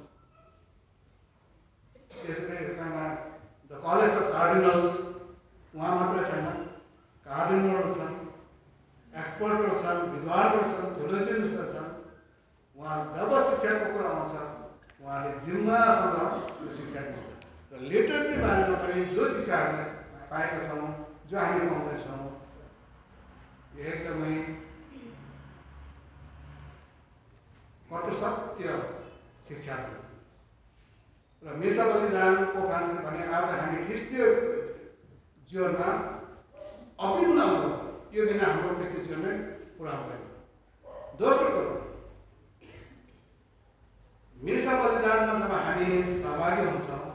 त्यसैले द कलेज अफ कार्डिनल्स उहाँ मात्रै छैन, कार्डिनलहरू छन्, एक्सपर्टहरू छन्, विद्वानहरू छन्, थियोलोजियन्सहरू छन्। उहाँ जब शिक्षाको कुरा आउँछ उहाँले जिम्मासँग त्यो शिक्षा दिन्छ। र लिटरेचर बारेमा पनि जो शिक्षा हामीले पाएका छौँ, जो हामीले पाउँदैछौँ, यो एकदमै कटु सत्य शिक्षा हो। र मिसा बलिदानको फ्रान्सिसले भने आज हामी ख्रिस्टीय जीवनमा अभिन्न हो, यो बिना हाम्रो ख्रिस्टीय जीवन नै पुरा हुँदैन। दोस्रो कुरो, मिसा बलिदानमा जब हामी सहभागी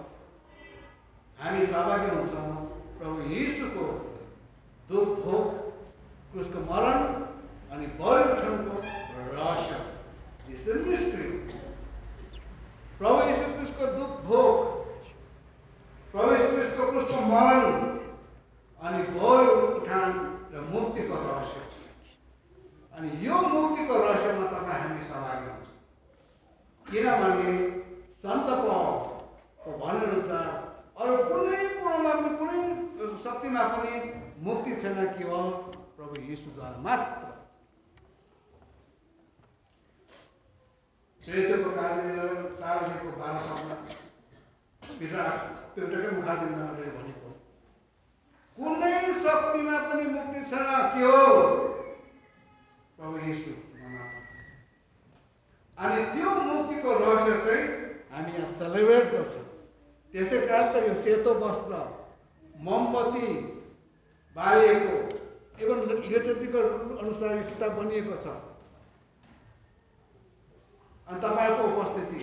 हुन्छौँ प्रभु यीशुको दुख भोग, क्रुसको मरण अनि बलि उठाउनुको रहस्य, दिस इज मिस्ट्री। प्रभु यीशु क्रिस्टको दुख भोग, प्रभु यीशु क्रिस्टको क्रुसको मरण अनि बलि उठान र मुक्तिको रहस्य छ। अनि यो मुक्तिको रहस्यमा तपाईँ हामी सहभागी हुन्छौँ। किनभने सन्त पौलको भनाइअनुसार अरू कुनै कुरोमा पनि, कुनै शक्तिमा पनि मुक्ति छैन, केवल प्रभु यीशुद्वारा मात्र। प्रेरितको कार्यको 4:12 पितरकै मुखारबिन्दबाट भनेको, शक्तिमा पनि मुक्ति छैन, के हो? प्रभु येशू नाममा। अनि त्यो मुक्तिको रहस्य चाहिँ हामी यहाँ सेलिब्रेट गर्छौँ। त्यसै कारण त यो सेतो वस्त्र, मोमबत्ती बालिएको, इभन लिटरेचरको अनुसार यो किताब बनिएको छ। अनि तपाईँको उपस्थिति,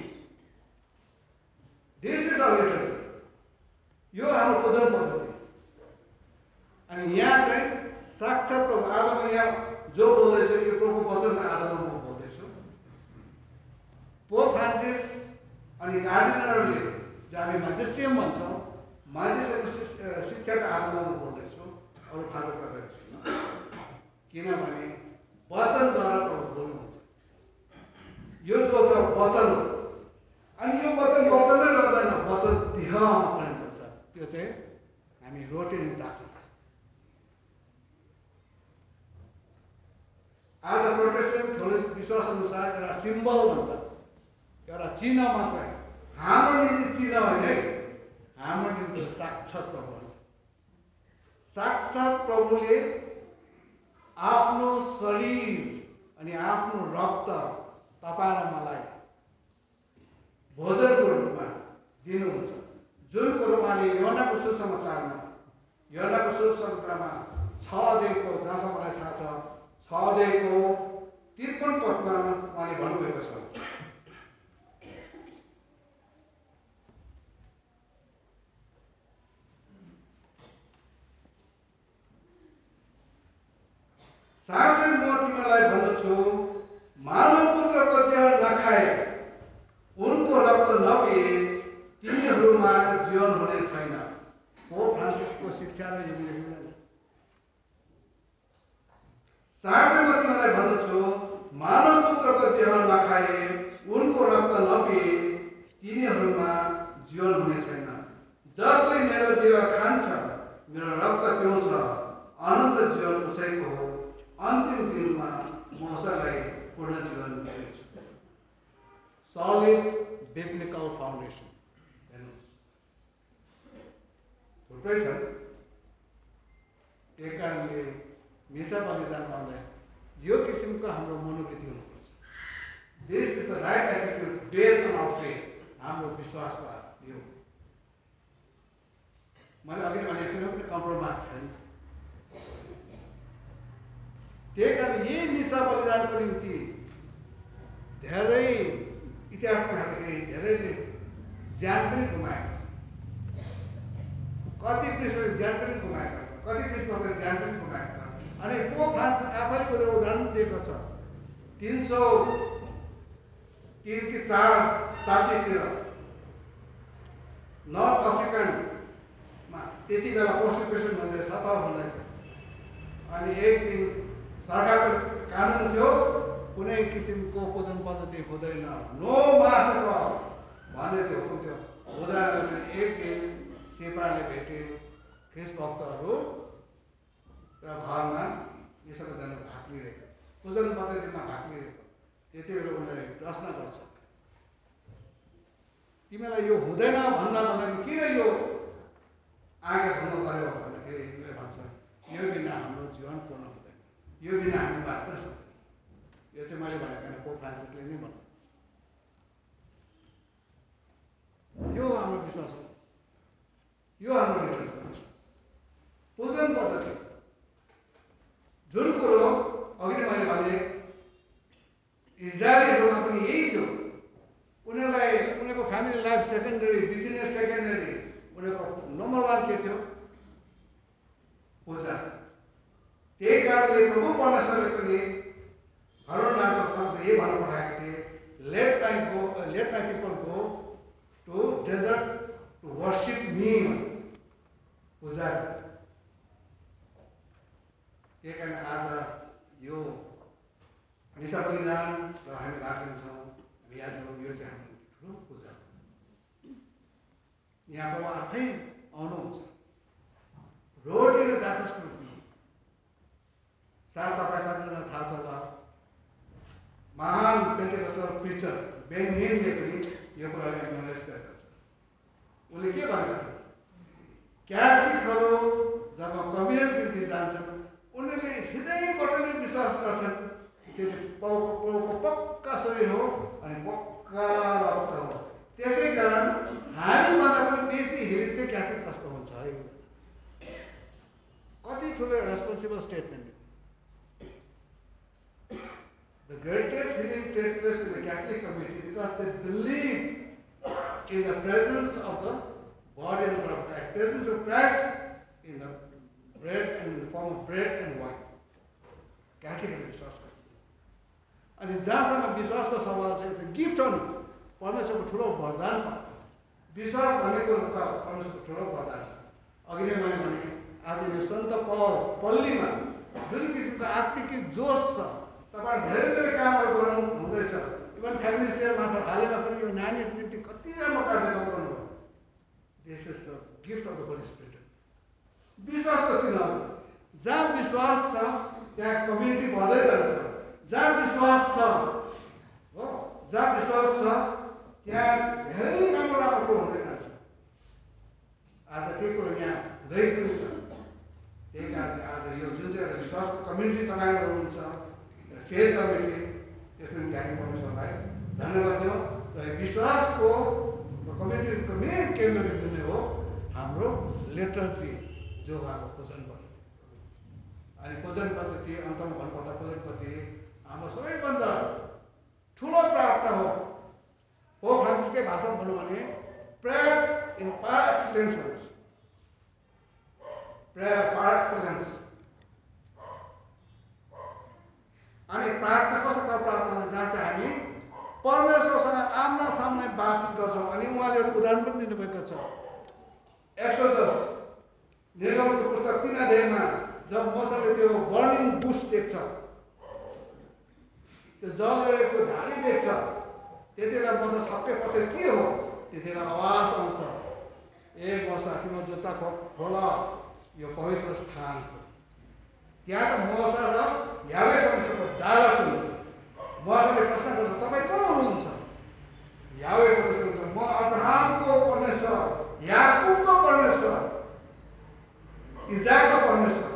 दिस इज आवर लिटरेचर, यो हाम्रो पूजन पद्धति। अनि यहाँ चाहिँ साक्षात् प्रभु, आज म यहाँ जो बोल्दैछु यो प्रभुको वचनको आधारमा म बोल्दैछु। पोप फ्रान्सिस अनि कार्डिनलले जो हामी म्याजिस्ट्रियम भन्छौँ, म्याजिस्ट्रियमको शिक्षाको आधारमा म बोल्दैछु, अरू फाल्टो गरेको छैन। किनभने वचनद्वारा प्रभु बोल्नुहुन्छ। यो जो छ वचन हो, अनि यो वचन वचनै रहँदैन, वचन देहमा परिणत हुन्छ। त्यो चाहिँ हामी रोटी अनि दाखस। आज प्रोटेस्टेन्ट थ्योलोजी विश्वास अनुसार एउटा सिम्बल भन्छ, एउटा चिन्ह मात्रै। हाम्रो निम्ति चिन्ह होइन है, हाम्रो निम्ति साक्षात् प्रभु हो। साक्षात् प्रभुले आफ्नो शरीर अनि आफ्नो रक्त तपाईँ र मलाई भोजनको रूपमा दिनुहुन्छ। जुन कुरो उहाँले योहन्नाको सुसमाचारमा 6 अध्यायको, जहाँसम्म मलाई थाहा छ, 6 अध्यायको 53 पदमा उहाँले भन्नुभएको छ, साँच्चै म तिमीलाई भन्दछु, मानव पुत्रको देह नखाए, उनको रक्त नपिए तिनीहरूमा जीवन हुने छैन। पोप फ्रान्सिसको शिक्षा र यो मिल्दैन। साँच्चै म तिमीलाई भन्दछु, मानव पुत्रको देह नखाए, उनको रक्त नपिए तिनीहरूमा जीवन हुने छैन। जसले मेरो देह खान्छ, मेरो रक्त पिउँछ, अनन्त जीवन उसैको हो। अन्तिम दिनमा म उसैलाई पूर्ण जीवन दिनेछु। Solid biblical foundation. थुप्रै छ। त्यही कारणले मिसा बलिदान गर्दा यो किसिमको हाम्रो मनोवृत्ति हुनुपर्छ। This is the right attitude based on our faith. हाम्रो विश्वासको यो, मैले अघि भनेको कुनै पनि कम्प्रोमाइज छैन। त्यही कारण यही मिसा बलिदानको निम्ति धेरै इतिहासमा हेर्दाखेरि धेरैले ज्यान पनि गुमाएको छ। कति कृष्णले ज्यान पनि गुमाएका छन्, कति कृष्णले ज्यान पनि गुमाएका छन्। अनि पोप फ्रान्सिस आफैले उदाहरण दिएको छ। 303 कि 4 शताब्दीतिर नर्थ अफ्रिकनमा त्यति बेला पर्सिक्युसन भन्दै सताव भन्दै थियो। अनि एक दिन सरकारको कानुन थियो, कुनै किसिमको पूजन पद्धति हुँदैन, नो मासुको भन्ने त्यो हुकुम थियो। हुँदा एक दिन सिपाहीले भेटे ख्रिस्ट भक्तहरू र घरमा यो सबैजना भाग लिइरहेको, पूजन पद्धतिमा भाग लिइरहेको। त्यति बेला उनीहरूले प्रश्न गर्छ, तिमीलाई यो हुँदैन भन्दा किन यो आगे भङ्ग गर्यो भन्दाखेरि यिनीहरूले भन्छ, यो बिना हाम्रो जीवन पूर्ण हुँदैन, यो बिना हामी बाँच्न सक्दैन। यो चाहिँ मैले भनेको पोप फ्रान्सिसले नै भन्नु। यो हाम्रो विश्वास हो, यो हाम्रो विश्वास। पूजन पद्धति जुन कुरो अघि नै मैले भने, इजरायलीहरूमा पनि यही थियो। उनीहरूलाई उनीहरूको family life secondary, business secondary, उनीहरूको नम्बर 1 के थियो? पूजा। त्यही कारणले प्रभु परमेश्वरले पनि हरोन राजासँग यही भन्न पठाएका थिए, let my people go to desert to worship me, पूजा। त्यही कारण आज यो मिसा बलिदान र हामी भाग लिन्छौँ, हामी याद गरौँ, यो चाहिँ हाम्रो ठुलो पूजा हो। यहाँ प्रभु आफै आउनुहुन्छ रोटी र दाखसको रूपमा। सायद तपाईँ कतिजना थाहा छ होला, महान पेन्टेकोस्टल प्रिचर बेन हिनले पनि यो कुरालाई एक्नोलेज गरेका छन्। उनले के भनेका छन्? क्याथोलिकहरू जब कम्युनियन निम्ति क्याथोलिक हो अनि पक्का रक्त हो। त्यसै कारण हामीभन्दा पनि बेसी हिट चाहिँ क्याथोलिक चर्चको हुन्छ है। कति ठुलो responsible statement. The greatest healing takes place in the Catholic community because they believe in the presence of the body and blood of Christ, presence of Christ in the bread and in the form of bread and wine. Catholic विश्वास गर्छ। अनि जहाँसम्म विश्वासको सवाल छ त्यो gift हो नि, परमेश्वरको ठुलो वरदान हो। विश्वास भनेको त परमेश्वरको ठुलो वरदान छ। अघि नै मैले भने आज यो सन्त पल्लीमा जुन किसिमको आत्मिक जोस छ, तपाईँ धेरै धेरै कामहरू गर्नु हुँदैछ। इभन फ्यामिली सेल मार्फत हालैमा पनि यो नानीहरूको निम्ति कति राम्रो कार्यक्रम गर्नुभयो। This is the gift of the Holy Spirit. विश्वासको चिन्ह हो। जहाँ विश्वास छ त्यहाँ कम्युनिटी बढ्दै जान्छ। जहाँ विश्वास छ हो, जहाँ विश्वास छ त्यहाँ धेरै राम्रो राम्रो कुरो हुँदै जान्छ। आज त्यो कुरो यहाँ हुँदै पनि छ। त्यही कारणले आज यो जुन चाहिँ एउटा विश्वासको कम्युनिटी तपाईँहरू हुनुहुन्छ, फेथ कम्युनिटी, त्यसको निम्ति हामी परमेश्वरलाई धन्यवाद दियौँ। र विश्वासको कम्युनिटीको मेन केन्द्रबिन्दु नै हो हाम्रो लिटर्जी, जो उहाँको पूजन पद्धति। अनि पूजन पद्धति अन्तमा भन्नुपर्दा पूजन पद्धति हाम्रो सबैभन्दा ठुलो प्रार्थना हो। पोप फ्रान्सिसकै भाषामा भनौँ भने प्रेयर इन पार एक्सलेन्स भन्छ। Prayer par excellence. अनि प्रार्थना कस्तो खालको प्रार्थना जहाँ चाहिँ हामी परमेश्वरसँग आम्ना सामने बातचित गर्छौँ। अनि उहाँले एउटा उदाहरण पनि दिनुभएको छ। एक्सोडस निर्गमनको पुस्तक 3 अध्यायमा जब मोसेले त्यो बर्निङ बुश देख्छ, त्यो जलेको झाडी देख्छ, त्यतिबेला मोसे छक्कै पर्छ के हो। त्यतिबेला आवाज आउँछ, ए मोसा तिम्रो जुत्ता खोल, यो पवित्र स्थान हो। त्यहाँ त मोसा र यावे परमेश्वरको डायलग हुन्छ। मोसाले प्रश्न गर्छ, तपाईँ को हुनुहुन्छ? यावे परमेश्वर हुन्छ, म अब्राहमको परमेश्वर, याकुबको परमेश्वर, इसाकको परमेश्वर,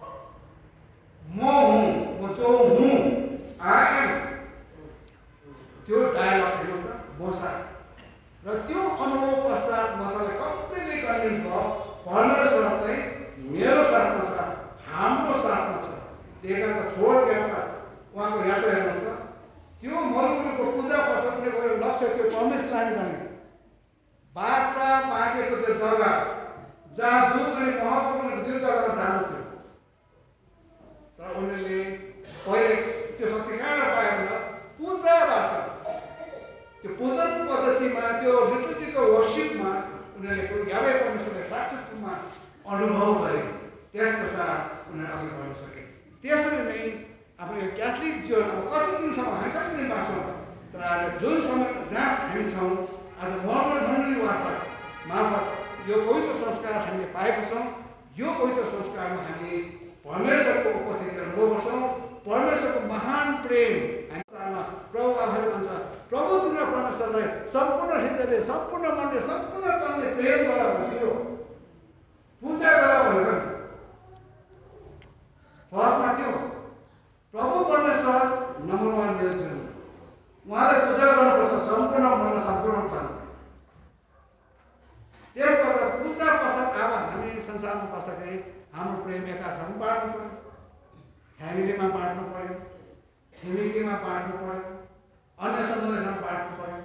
म हुँ, म जो हुँ, आई एम। त्यो डायलग हेर्नुहोस् त मोसा। र त्यो अनुभव पश्चात मोसाले कम्प्लिटली कन्भिन्स भयो परमेश्वर चाहिँ मेरो साथमा छ, हाम्रो साथमा छ। त्यही कारण छोड यात्रा उहाँको यात्रा हेर्नुहोस् त, त्यो मरुभूमिको पूजा पश्चातले गएर लक्ष्य त्यो प्रमिस ल्यान्ड जाने, बाचा पाकेको त्यो जग्गा जहाँ दुध अनि महको पनि त्यो जग्गामा जानु थियो। तर उनीहरूले पहिले त्यो शक्ति कहाँबाट पायो भने पूजाबाट, त्यो पूजन पद्धतिमा, त्यो लिटर्जीको वर्शिपमा उनीहरूले यावे परमेश्वरले साक्षात रूपमा अनुभव गरे। त्यस पश्चात उनीहरू अघि बढ्न सके। त्यसरी नै अब यो क्याथोलिक जीवनमा कति दिनसम्म हामी कति दिन बाँच्छौँ, तर आज जुन समय जहाँ हामी छौँ, आज मर्मल मण्डली मार्फत यो पवित्र संस्कार हामीले पाएको छौँ। यो पवित्र संस्कारमा हामी परमेश्वरको उपस्थिति अनुभव गर्छौँ। परमेश्वरको महान प्रेम हामीमा प्रभु आफैले भन्छ, प्रभु तिम्रो परमेश्वरलाई सम्पूर्ण हृदयले, सम्पूर्ण मनले, सम्पूर्ण तनले प्रेम गर भनियो, पूजा गर भनेर। फर्स्टमा के हो? प्रभु परमेश्वर नम्बर 1 मेरो जीवन। उहाँलाई पूजा गर्नुपर्छ सम्पूर्ण मन, सम्पूर्ण तन। त्यसबाट पूजा पश्चात अब हामी संसारमा बस्दाखेरि हाम्रो प्रेम एकासँग बाँड्नु पर्यो, फ्यामिलीमा बाँड्नु पर्यो, छिमेकीमा बाँड्नु पर्यो, अन्य समुदायसँग बाँड्नु पर्यो।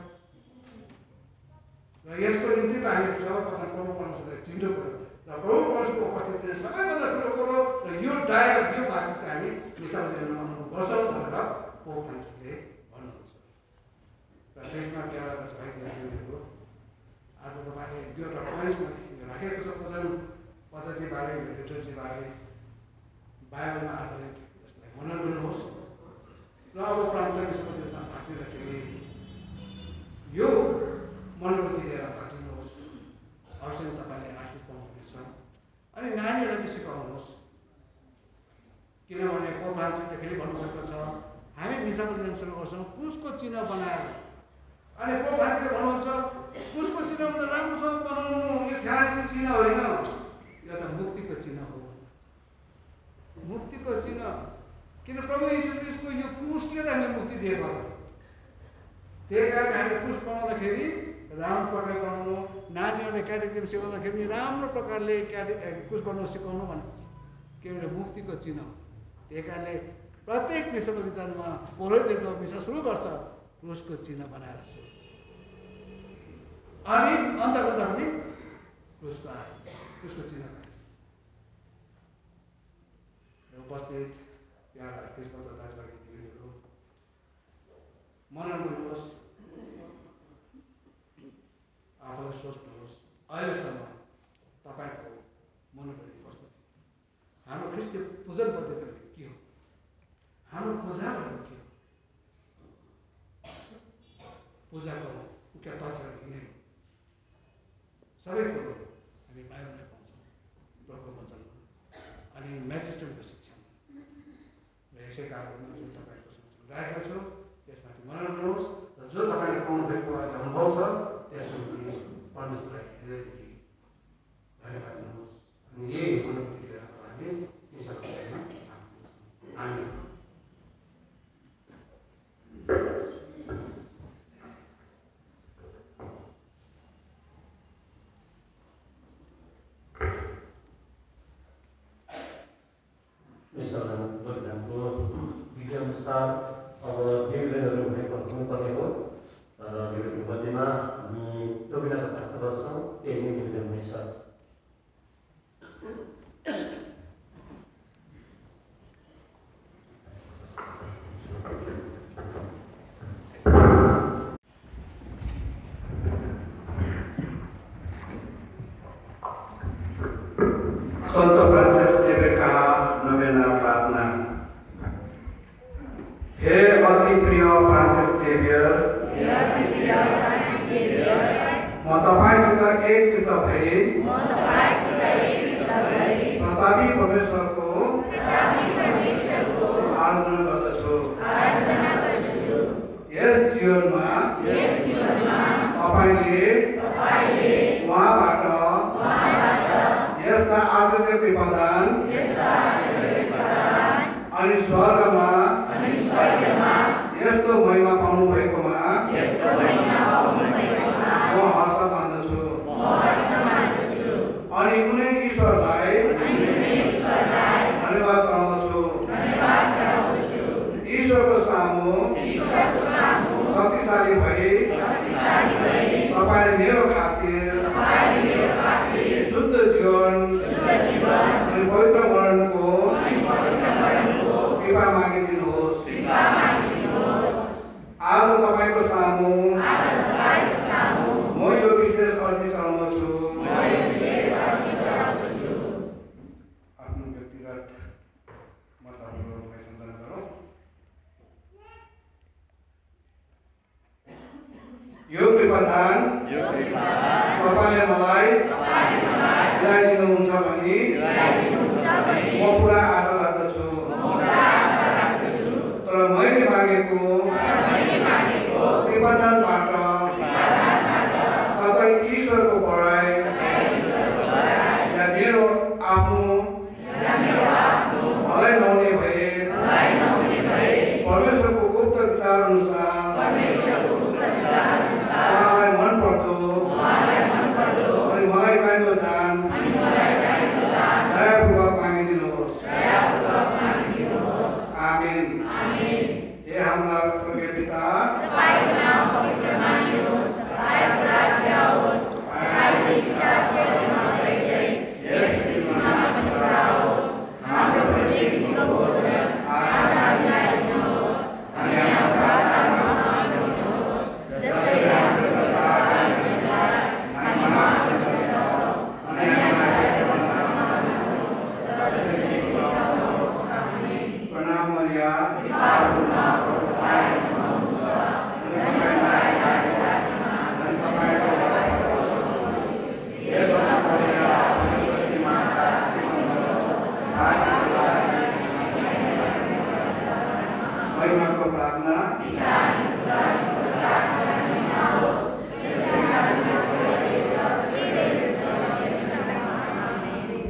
र यसको निम्ति त हामी सर्वप्रथम प्रभु परमेश्वरलाई चिन्नु पर्यो। र प्रभु परमेश्वरको उपस्थिति सबैभन्दा ठुलो कुरो। र यो डायलग, यो बातचित चाहिँ हामी निशामा अनुभव गर्छौँ भनेर पोप फ्रान्सिसले भन्नुहुन्छ। र त्यसमा एउटा त भाइदिनु आज तपाईँले दुईवटा पोइन्ट्समा राखेको छ। पूजन पद्धतिबारे, लिटर्जीबारे, बाइबलमा आधारित यसलाई मनन गर्नुहोस्। र अब प्रान्तीय विश्वमा भागिँदाखेरि यो मनोवृत्ति लिएर भागिनुहोस्। अवश्य तपाईँले आशिष पाउनुहुनेछ। अनि नानीहरूलाई बेसी पाउनुहोस्, किनभने पोप फ्रान्सिसले फेरि भन्नुभएको छ, हामी मिसा पूजन सुरु गर्छौँ क्रुसको चिन्ह बनाएर। अनि पोप फ्रान्सिसले भन्नुहुन्छ क्रुसको चिन्ह त राम्रोसँग बनाउनु, यो ख्याति चिन्ह होइन, यो त मुक्तिको चिन्ह हो। मुक्तिको चिन्ह। किन प्रभु यीशु ख्रीष्टको यो क्रुसले त हामीलाई मुक्ति दिएको छ। त्यही कारण हामी क्रुस बनाउँदाखेरि राम्रो प्रकारले बनाउनु, नानीहरूले क्याटेकिजम सिकाउँदाखेरि पनि राम्रो प्रकारले क्रुस बनाउनु सिकाउनु भनेको छ। किनभने मुक्तिको चिन्ह हो। त्यही कारणले प्रत्येक मिसा बलिदानमा पुरोहितले जब मिसा सुरु गर्छ क्रुसको चिन्ह बनाएर सुरु गर्छ। अनि अन्त गर्दा पनि क्रुसको आशिष, क्रुसको चिन्ह आशिष। उपस्थित प्यारा क्रिस्मस दाजुभाइ दिदीबहिनीहरू, मनन गर्नुहोस्, आफूलाई सोच्नुहोस्, अहिलेसम्म तपाईँको मनोबली कस्तो थियो? हाम्रो ख्रिस्टीय पूजन पद्धति के हो? हाम्रो पूजा भनेको के हो? पूजा गरौँ, क्या तत्त्व हिँड्ने सबै कुरो हामी बाइबलमा पाउँछौँ, प्रभुको वचनमा अनि म्याजिस्ट्रेटको शिक्षामा। र यसै कारणमा जो तपाईँको सूचना राखेको छु त्यसमाथि मनन गर्नुहोस् र जो तपाईँले पाउनुभएको अहिले अनुभव छ त्यसमाथि परमेश्वरलाई हृदयदेखि धन्यवाद दिनुहोस्। अनि यही मनोबुद्धि लिएर हामी ईश्वरको प्रेममा आमेन। बलिदानको विधि अनुसार अब निवेदनहरू हुनुपर्ने हो र निवेदनको मध्येमा हामी टोबिनाको प्रार्थना गर्छौँ। त्यही नै निवेदन हुनेछ। सन्त फ्रान्सिस जेभियरका नवेना प्रार्थना। हे अति प्रिय फ्रान्सिस जेभियर, म तपाईसित एक चित्त भई प्रतापी परमेश्वरको आराधना गर्दछु। यस जीवनमा तपाईले उहाँबाट यस्ता आश्चर्य विपदान अनि स्वर्गमा यस्तो महिमा पाउनु भएकोमा म हर्ष मान्दछु। अनि कुनै ईश्वरलाई धन्यवाद चढाउँदछु। ईश्वरको सामु शक्तिशाली भई तपाईले मेरो खातिर शुद्ध जीवन अनि पवित्र मरणको कृपा मागिदिनुहोस्। आज तपाईँको सामु म यो विशेष अर्जी चढाउँदछु। आफ्नो व्यक्तिगत मतहरू सञ्चालन गरौँ। यो कृपादान तपाईँले मलाई दिलाइदिनुहुन्छ भनी म पुरा आशा राख्दछु। तर मैले मागेको कृपादानबाट कतै ईश्वरको बढाइ या मेरो आफ्नो भलाइ नहुने भए परमेश्वरको गुप्त विचार अनुसार उहाँलाई मनपर्दो अनि मलाई चाहिँदो दान दयापूर्वक मागिदिनुहोस्। आमेन। हे हाम्रा स्वर्गीय पिता, तपाईको नाम पवित्र मानियोस्, तपाईको राज्य आओस्, तपाईको इच्छा स्वर्गमा भएझैं यस पृथ्वीमा पनि गराओस्। हाम्रो प्रतिदिनको भोजन आज हामीलाई दिनुहोस् अनि हाम्रो अपराधमा माफ गर्नुहोस्, जसरी हाम्रो अपराधीहरूलाई हामी माफ गर्दछौँ। अनि हामीलाई परीक्षामा नलाग्नुहोस्, तर त्यसैले बचाउनुहोस्। आमेन। प्रणाम मरिया, कृपापूर्ण प्रभु तपाईँसँग हुनुहुन्छ, धन्य तपाईँका जातिमा धन्य तपाईँको वरदानको वरदान। हे सन्त मरिया, परमेश्वरकी माता, महिमाको प्रार्थना। पिता अनि पुत्र अनि पवित्र आत्माका नाममा होस्, जसरी आदिमा भएकै छ, सदैव सर्वदा। आमेन।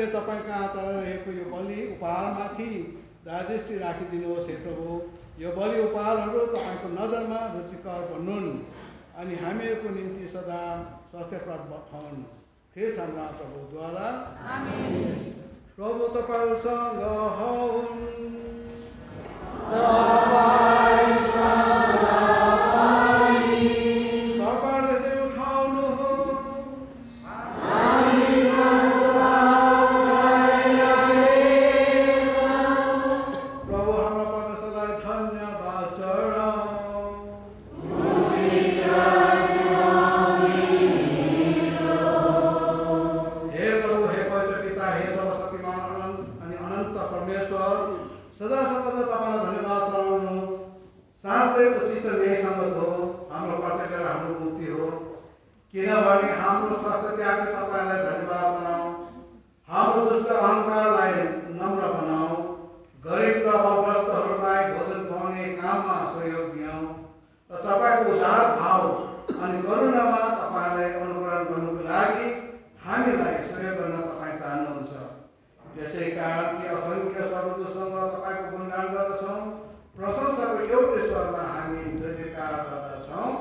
तपाईँ कहाँ चलिरहेको यो बलि उपहारमाथि दयादृष्टि राखिदिनुहोस् हे प्रभु। यो बलि उपहारहरू तपाईँको नजरमा रुचिकर बनुन् अनि हामीहरूको निम्ति सदा स्वास्थ्यप्रद हुन्। ख्रिस्ट हाम्रा प्रभुद्वारा प्रभु तपाईँसँग हुन्। तपाईँले उठाउनुहोस्। प्रभु हाम्रो परमेश्वरलाई धन्यवाद चढाऊ। हे प्रभु, हे पवित्र पिता, हे सर्वशक्तिमान अनि अनन्त परमेश्वर, सदा सर्वदा तपाईँलाई धन्यवाद चढाउनु साँच्चै उचित न्यायसङ्गत हो। हाम्रो कर्तव्य र हाम्रो मुक्ति हो, किनभने हाम्रो स्वास्थ्य त्यागले तपाईँलाई धन्यवाद चढाऊ। हाम्रो दुष्ट अहङ्कारलाई नम्र बनाऊ। गरिब र अग्रस्तहरूलाई भोजन खुवाउने काममा सहयोग दियौँ र तपाईँको उदार भाव अनि करुणामा तपाईँलाई अनुकरण गर्नुको लागि हामीलाई सहयोग गर्न तपाईँ चाहनुहुन्छ। त्यसै कारण कि असङ्ख्य स्वर्गदूतसँग तपाईँको गुणगान गर्दछौँ, प्रशंसाको एउटै स्वरमा हामी जयजयकार गर्दछौँ।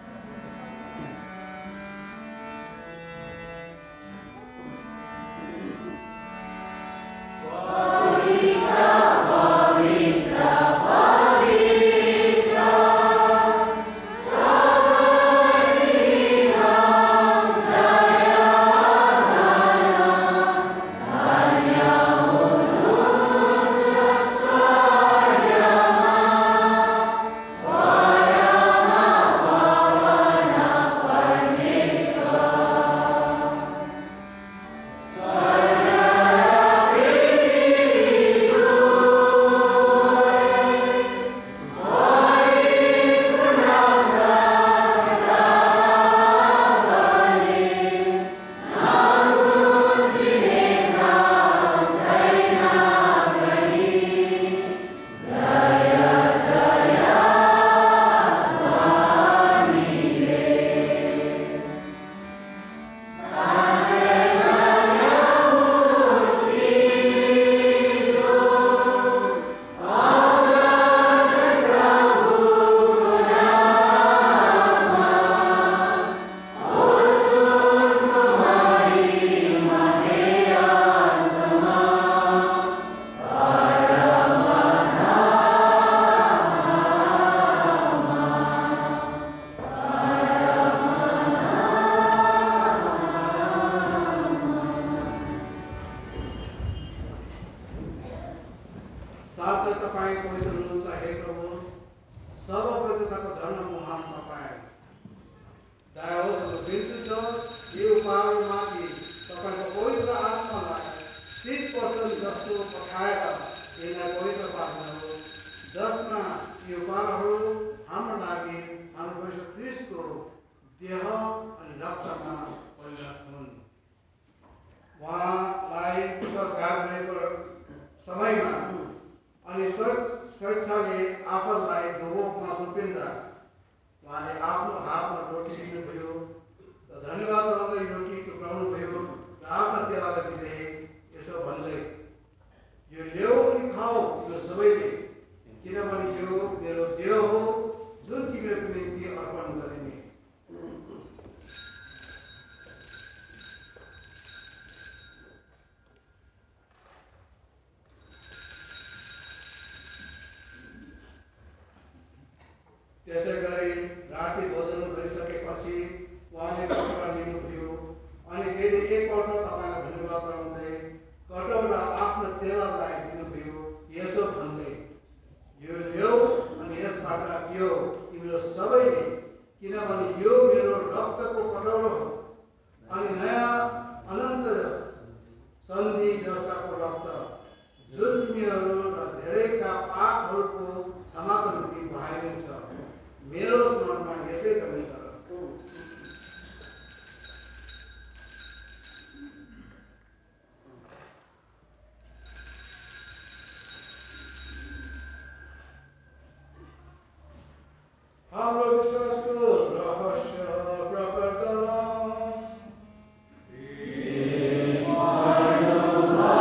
साथै तपाईँ पवित्र हुनुहुन्छ हे प्रभु, सर्वपवित्रताको झर्ना महान तपाईँ। दयालुसँग बिन्ती छ, यो उपहारमाथि तपाईँको पवित्र आत्मालाई 30% जस्तो पठाएर यसलाई पवित्र पार्नुहोस्, जसमा यो उपहारहरू हाम्रो लागि हाम्रो प्रभु ख्रिस्टको देह अनि रक्तमा परिणत हुन्। उहाँलाई विश्वासघात गरेको समयमा अनि स्वेच्छाले आफूलाई धोबोकमा सुम्पिँदा उहाँले आफ्नो हातमा रोटी लिनुभयो र धन्यवाद चढाउँदै रोटी टुक्राउनु भयो र आफ्ना चेलालाई दिँदै यसो भन्दै, यो ल्याऊ अनि खाऊ यो सबैले, किनभने यो मेरो देह हो जुन तिमीहरूको निम्ति अर्पण गरिने। त्यसै गरी राति भोजन गरिसकेपछि उहाँले कटौरा लिनुभयो अनि फेरि एकपल्ट तपाईँलाई धन्यवाद चढाउँदै कटौरा आफ्नो चेलालाई दिनुभयो, यसो भन्दै, यो ल्याऊ अनि यसबाट पियो तिमीहरू सबैले, किनभने यो मेरो रक्तको कटौरा हो अनि नयाँ अनन्त सन्धि व्यवस्थाको रक्त, जुन तिमीहरू र धेरैका पापहरूको क्षमाको निम्ति बहाइनेछ। मेरो स्मरणमा यसै गर्ने गर। हाम्रो विश्वासको रहस्य प्रकट गरौँ।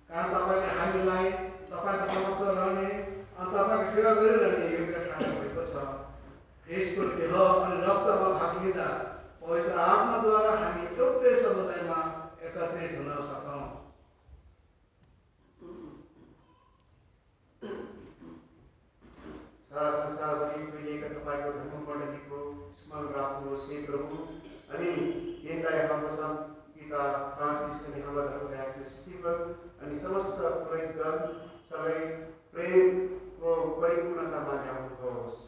कारण तपाईँले हामीलाई तपाईँको समक्ष रहने अनि तपाईँको सेवा गरिरहने योग्य ठान्नु भएको छ। यसको देह अनि रक्तमा भाग लिँदा पवित्र आत्माद्वारा हामी एउटै समुदायमा एकत्रित हुन सकौँ। सारा संसारभरि फैलिएका तपाईँको धर्ममण्डलीको स्मरण राख्नुहोस् हे प्रभु। अनि यिनलाई हाम्रो पिता फ्रान्सिस अनि हाम्रा धर्मदायक स्टिफन अनि समस्त पुरोहितगण सबै प्रेमको परिपूर्णतामा ल्याउनुहोस्।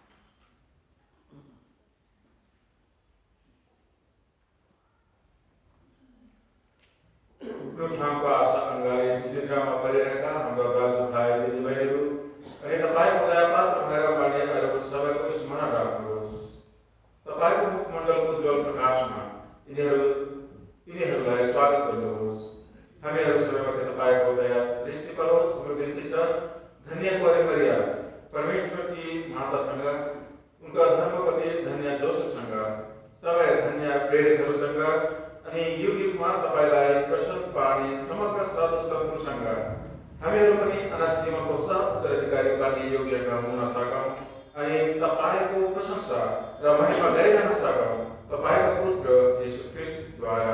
त्यो ठाउँको आशा अङ्गाले निद्रामा परिरहेका हाम्रा दाजुभाइ दिदीबहिनीहरू अनि तपाईँको दयापात्र भएर बाँडिएकाहरू सबैको स्मरण राख्नुहोस्। तपाईँको मुखमण्डलको ज्वल प्रकाशमा यिनीहरूलाई स्वागत गर्नुहोस्। हामीहरू सबैमाथि तपाईँको दया दृष्टि परोस्। हाम्रो बिन्ती छ, धन्य मरिया परमेश्वरकी मातासँग, उनका धर्मपति धन्य जोसेफसँग, सबै धन्य प्रेरितहरूसँग अनि युग युगमा तपाईँलाई प्रसन्न पार्ने समग्र साधु सन्तुसँग हामीहरू पनि अनन्त जीवनको सब उत्तराधिकारी बन्ने योग्य हुन सकौँ अनि तपाईँको प्रशंसा र महिमा गाइरहन सकौँ तपाईँको पुत्र यीशु ख्रीष्टद्वारा।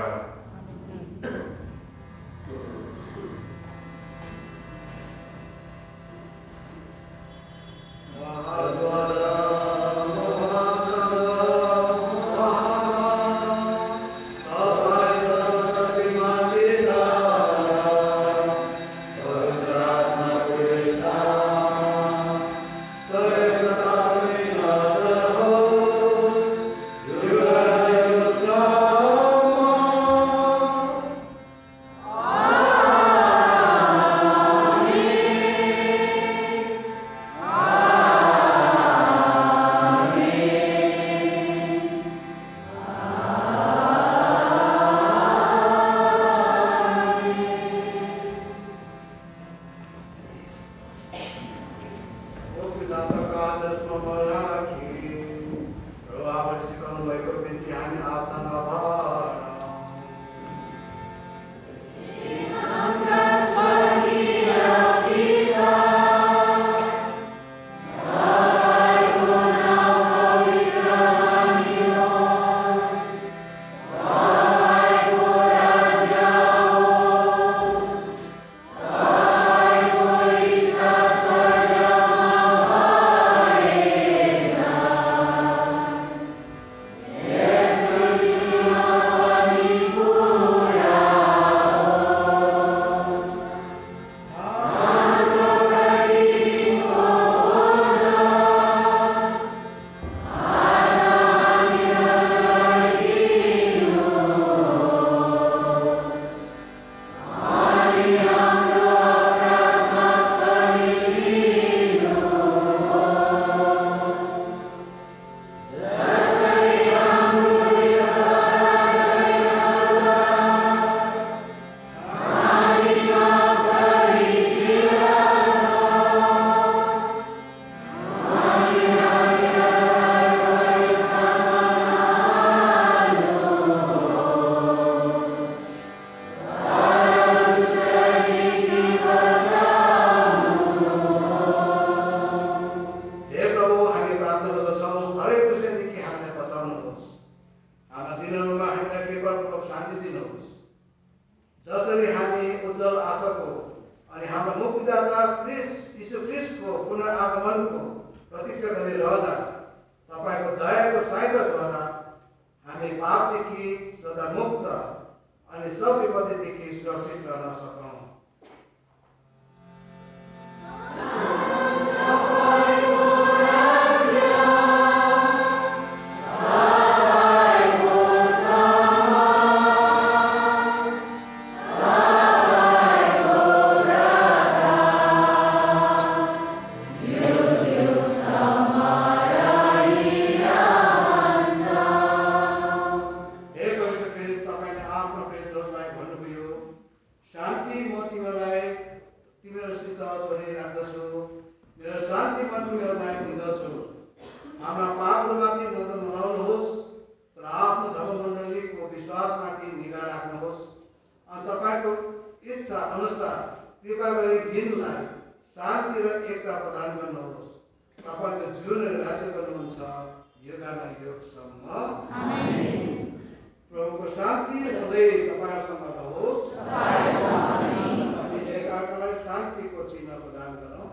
इच्छा अनुसार कृपा गरी दिनलाई शान्ति र एकता प्रदान गर्नुहोस्। तपाईँको जीवन राज्य गर्नुहुन्छ युगका युगसम्म। आमेन। प्रभुको शान्ति सधैँ तपाईँहरूसँग रहोस्। हामी एकअर्कालाई शान्तिको चिन्ह प्रदान गरौँ।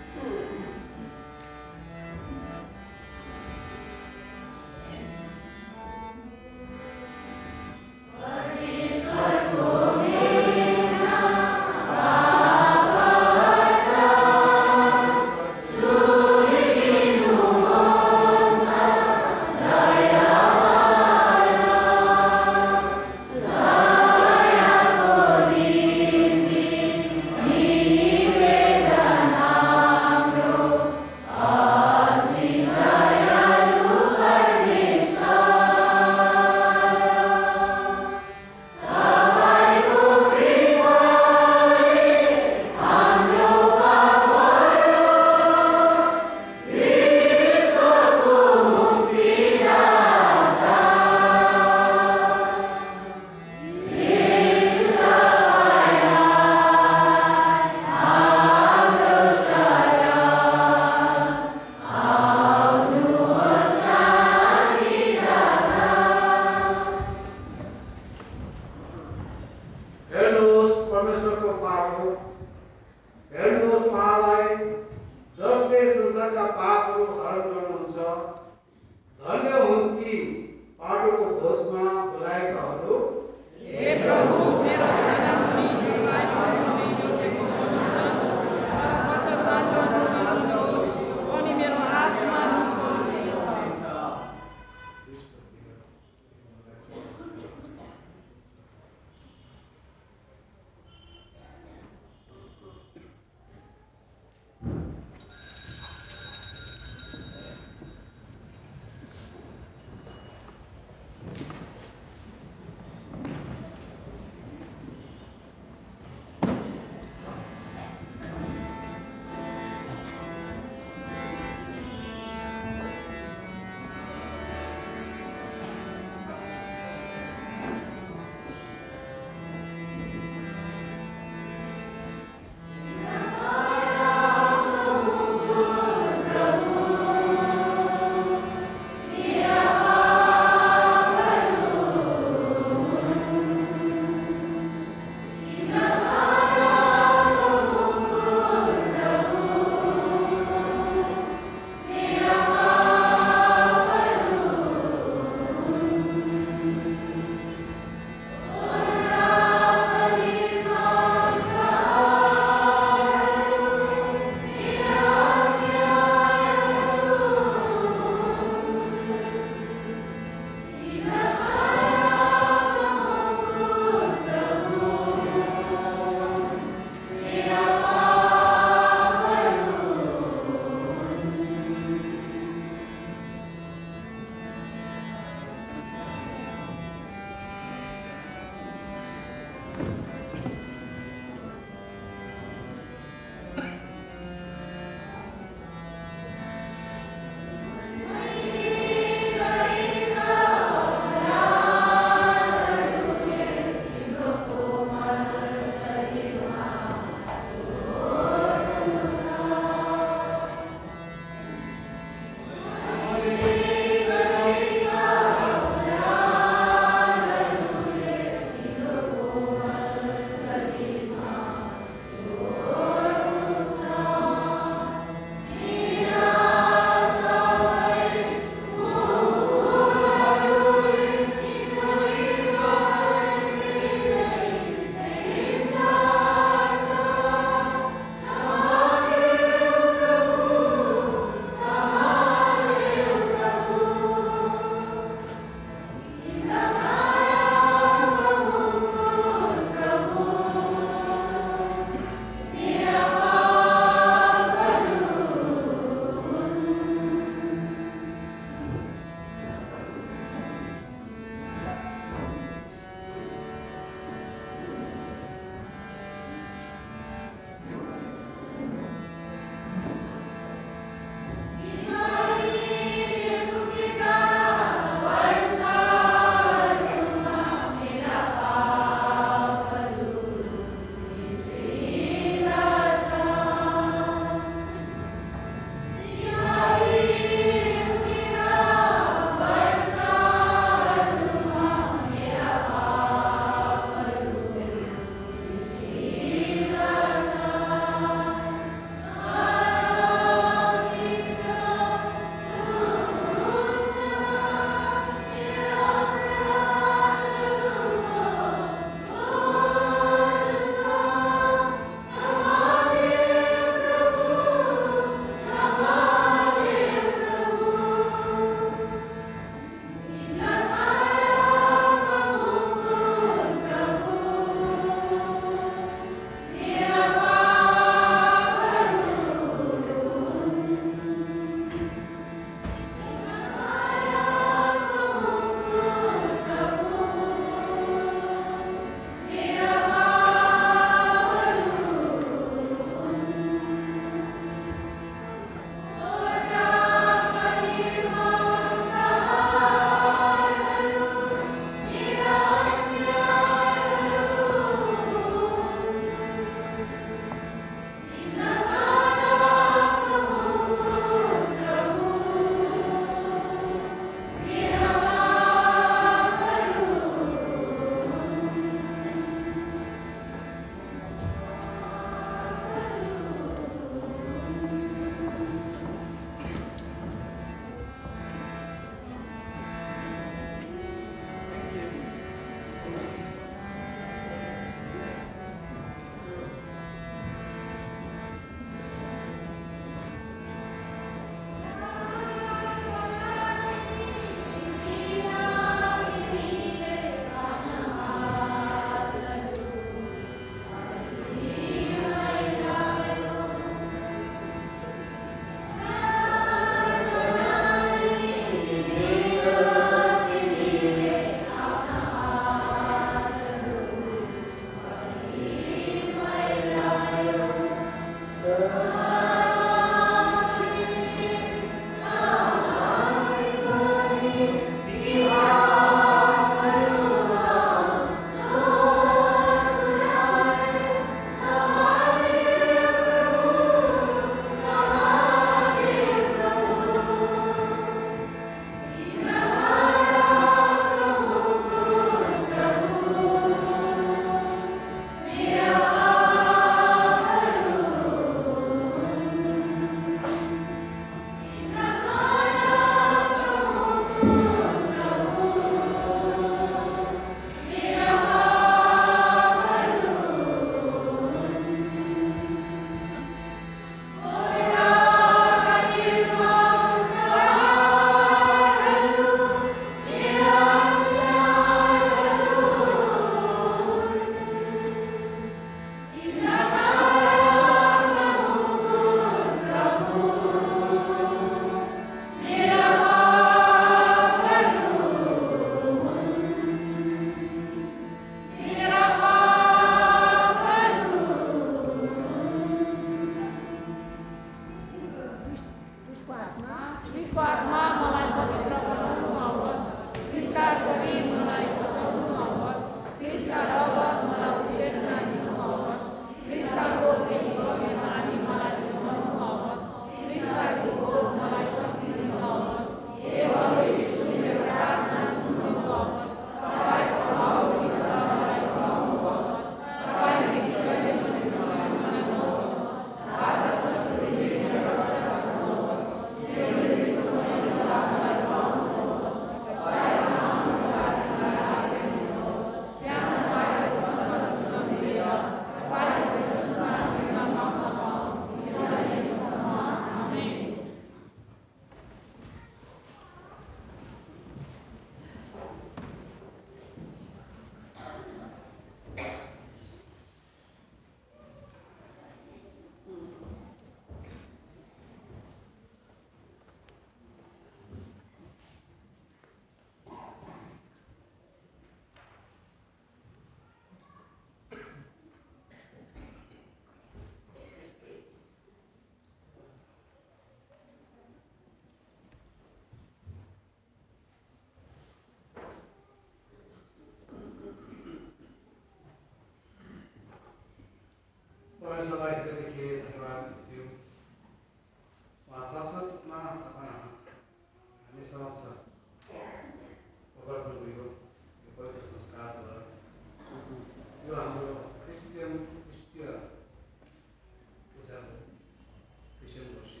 समक्ष गर्नुभयो यो पवित्र संस्कारद्वारा यो हाम्रो क्रिस्चियन पूजा हो, क्रिस्चियन वर्षिप।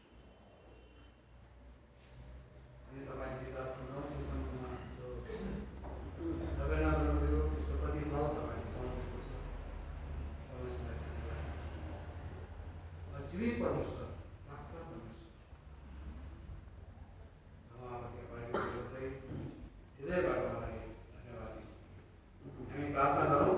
अनि तपाईँले विगत 9 दिनसम्ममा जो नवेना गर्नुभयो त्यसको कति फल तपाईँले पाउनुभएको छ। परमेश्वरलाई धन्यवाद। जीवित परमेश्वर, साक्षात् परमेश्वर, उहाँप्रति अगाडि हृदयबाट उहाँलाई धन्यवाद दिउँ। हामी प्रार्थना गरौँ।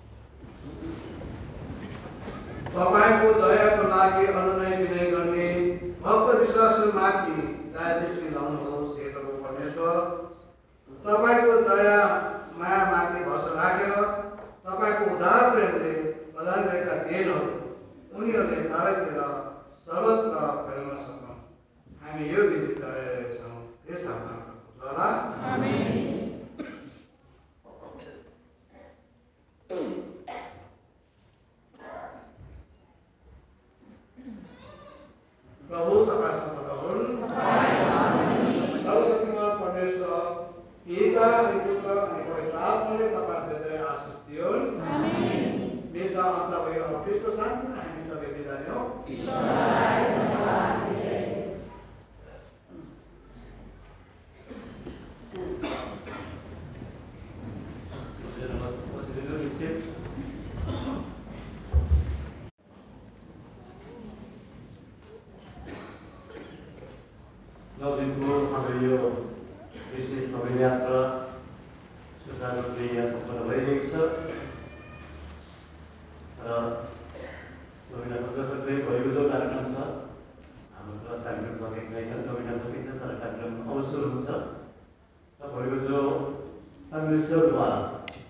तपाईँको दयाको लागि अनुनय विनय गर्ने भक्त विश्वासमाथि दया दृष्टि लाउनुहोस् हे प्रभु परमेश्वर। तपाईँको दया मायामाथि भरोसा राखेर तपाईँको उदार प्रेमले प्रदान गरेका देनहरू उनीहरूले चारैतिर सर्वत्र फैलाउन सकौँ। हामी यो विधि चलाइरहेका छौँ यस आत्माद्वारा। प्रभु तपाईँसँग रहून्। सर्वशक्तिमान परमेश्वर पिता अनि पुत्र अनि पवित्र आत्माले तपाईँलाई धेरै आशिष दिउन्। मेसा अन्त भयो। अब त्यसको शान्तिमा हामी सबै बिदा लियौँ। नवदिनको हाम्रो यो विशेष नवीन यात्रा सुचारू रूपले यहाँ सम्पन्न भइरहेको छ र नवीना सक्दै भएको जो कार्यक्रम छ हाम्रो त कार्यक्रम सकेको छैन। नवीना सकेको छ तर कार्यक्रम अवश्य हुन्छ र भएको जो परमेश्वरद्वारा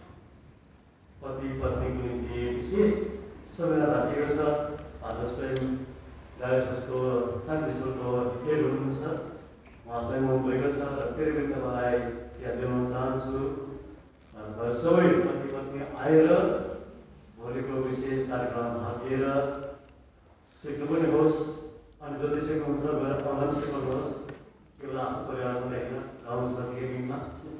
पति पत्नीको निम्ति विशेष समय राखिएको छ। फादर्स प्रेम डायोसिसको परमेश्वरको हेड हुनुहुन्छ, उहाँलाई म भएको छ र फेरि पनि तपाईँलाई याद दिलाउन चाहन्छु। सबै पति पत्नी आएर भोलिको विशेष कार्यक्रममा भाग लिएर सिक्नु पनि होस्। अनि जति सिक्नुहुन्छ गएर अनलाइन सिकाउनुहोस्। केवल आफ्नो परिवारमा देख्न गाउँ छिमेकीमा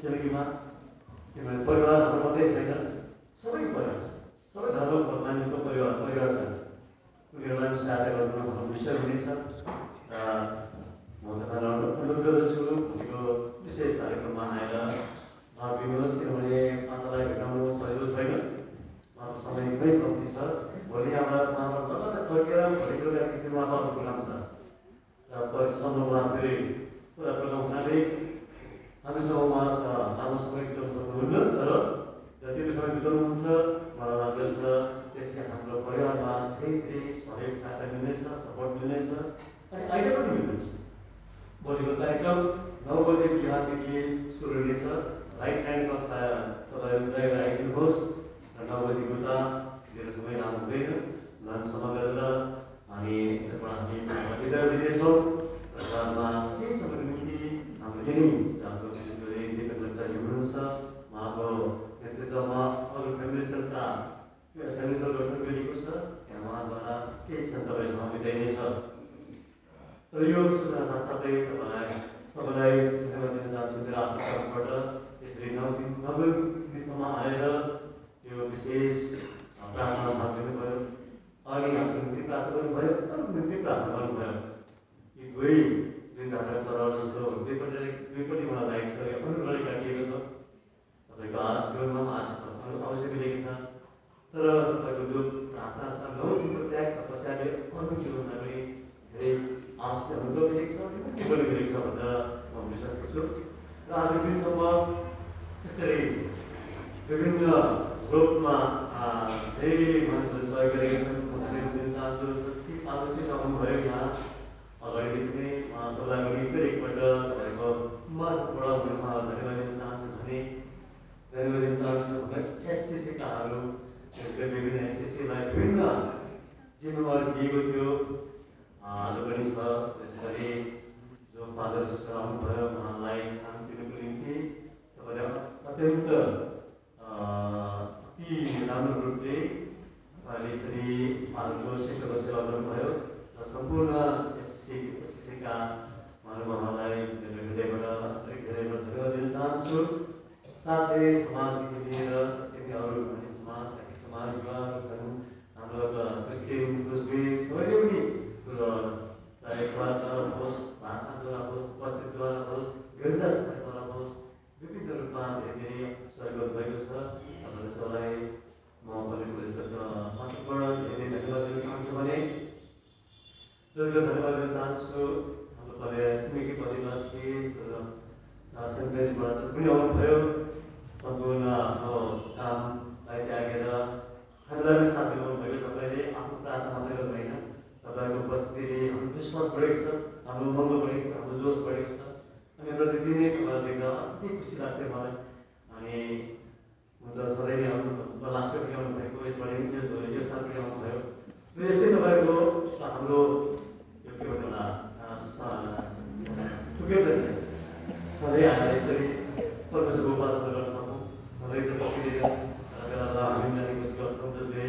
किनभने परिवार हाम्रो मात्रै छैन, सबैको परिवार छ, सबै धर्म मानिसको परिवार छ। उनीहरूलाई सहायता गर्नु हाम्रो विषय हुनेछ र म तपाईँलाई अनुरोध गर्दछु भोलिको विशेष कार्यक्रममा आएर भाग लिनुहोस्। किनभने उहाँलाई भेटाउनु सजिलो छैन, उहाँको समय एकदमै कम्ती छ। भोलि उहाँलाई लगातार फर्केर भोलिको राति उहाँको प्रोग्राम छ र पछिसम्म उहाँ फेरि पुरा प्रोग्राम हुनाले हामीसँग उहाँ लामो समय बिताउन सक्नुहुन्न। तर जति पनि समय बिताउनुहुन्छ मलाई लाग्दछ त्यसले हाम्रो परिवारमा फेरि सहयोग सहायता मिल्नेछ, सपोर्ट मिल्नेछ अनि आइडिया पनि मिल्नेछ। भोलिको कार्यक्रम 9 बजे बिहानदेखि सुरु हुनेछ। राइट टाइममा तपाईँहरू ड्राइभर आइदिनुहोस् र 9 बजी उता धेरै समय लामो हुँदैन। लन्चसम्म गरेर अनि त्यसबाट हामी बिदा दिनेछौँ। बादमा केही समयको निम्ति हाम्रो यही हाम्रो दिपक लक्ष्मी हुनुहुन्छ, उहाँको नेतृत्वमा अरू फेमिलिसहरूका गठन गरिएको छ। त्यहाँ उहाँद्वारा केही समय तपाईँसँग बिताइनेछ। र यो सूचना साथसाथै तपाईँलाई सबैलाई धन्यवाद दिन चाहन्छु मेरो आफ्नो तर्फबाट। यसरी 9 दिनसम्म आएर यो विशेष प्रार्थना भाग लिनुभयो अनि आफ्नो निम्ति प्रार्थना गर्नुभयो, अरूको निम्ति प्रार्थना गर्नुभयो। यी दुई घाटा तरल जस्तो दुईपट्टि मलाई लागेको छ, यो अनुग्रहले काटिएको छ। तपाईँको जीवनमा पनि आशिष अवश्य मिलेको छ। तर तपाईँको जो प्रार्थना छ 9 दिनको त्याग तपस्याले अरू जीवनमा पनि धेरै आशिष अनुग्रह मिलेको छ, पनि मिलेको छ भनेर म विश्वास गर्छु। र आज दिनसम्म यसरी विभिन्न रूपमा धेरै मानिसहरूले सहयोग गरेका छन्। म धन्यवाद दिन चाहन्छु। जति आदर्शित आउनुभयो यहाँ अगाडिदेखि नै सबैलाई पनि फेरि एकपल्ट तपाईँको माझबाट उहाँलाई धन्यवाद दिन चाहन्छु भने एससिसीकाहरू विभिन्न एससिसीलाई विभिन्न जिम्मेवारी दिएको थियो, आज पनि छ। त्यसरी जो फादर्स आउनुभयो उहाँलाई काम दिनुको निम्ति तपाईँले अत्यन्त अति राम्रो रूपले तपाईँले यसरी फादरको शिक्षाको सेवा गर्नुभयो र सम्पूर्ण एससिसीका महानुभावहरूलाई मेरो हृदयबाट साथै समाजदेखि लिएर यदि अरू मानिस समाज समाज युवाहरू छन् हाम्रो क्रिस्चियन मुस्लिम सबैले पनि चाहे द्वारद्वारा होस् भाषाद्वारा होस् उपस्थितद्वारा होस् गिर्जा सभाद्वारा होस् विभिन्न रूपमा धेरै सहयोग भएको छ। तपाईँले सबैलाई म महत्त्वपूर्ण धेरै धन्यवाद दिन चाहन्छु भने त्यसको धन्यवाद दिन चाहन्छु हाम्रो छिमेकी परिवारसी सेन्ट्रेसबाट पनि आउनुभयो सम्पूर्ण हाम्रो कामलाई त्यागेर हामीलाई पनि साथ दिनु भएको तपाईँले आफ्नो प्रार्थना मात्रै गर्नु होइन तपाईँको उपस्थितिले हाम्रो विश्वास बढेको छ हाम्रो उमङ्ग बढेको छ हाम्रो जोस बढेको छ अनि प्रतिदिनै तपाईँलाई देख्दा अति खुसी लाग्थ्यो मलाई अनि म त सधैँ नै लास्ट पनि आउनु भएको यसबाट यो साल पनि आउनुभयो यस्तै तपाईँको हाम्रो यो के भन्नु होला टुगेदरनेस सधैँ आएर यसरी परमेश्वरको उपासना गर्न सकौँ सधैँको शक्ति दिएर बेला हामी जाने कोसिस गर्छौँ जसले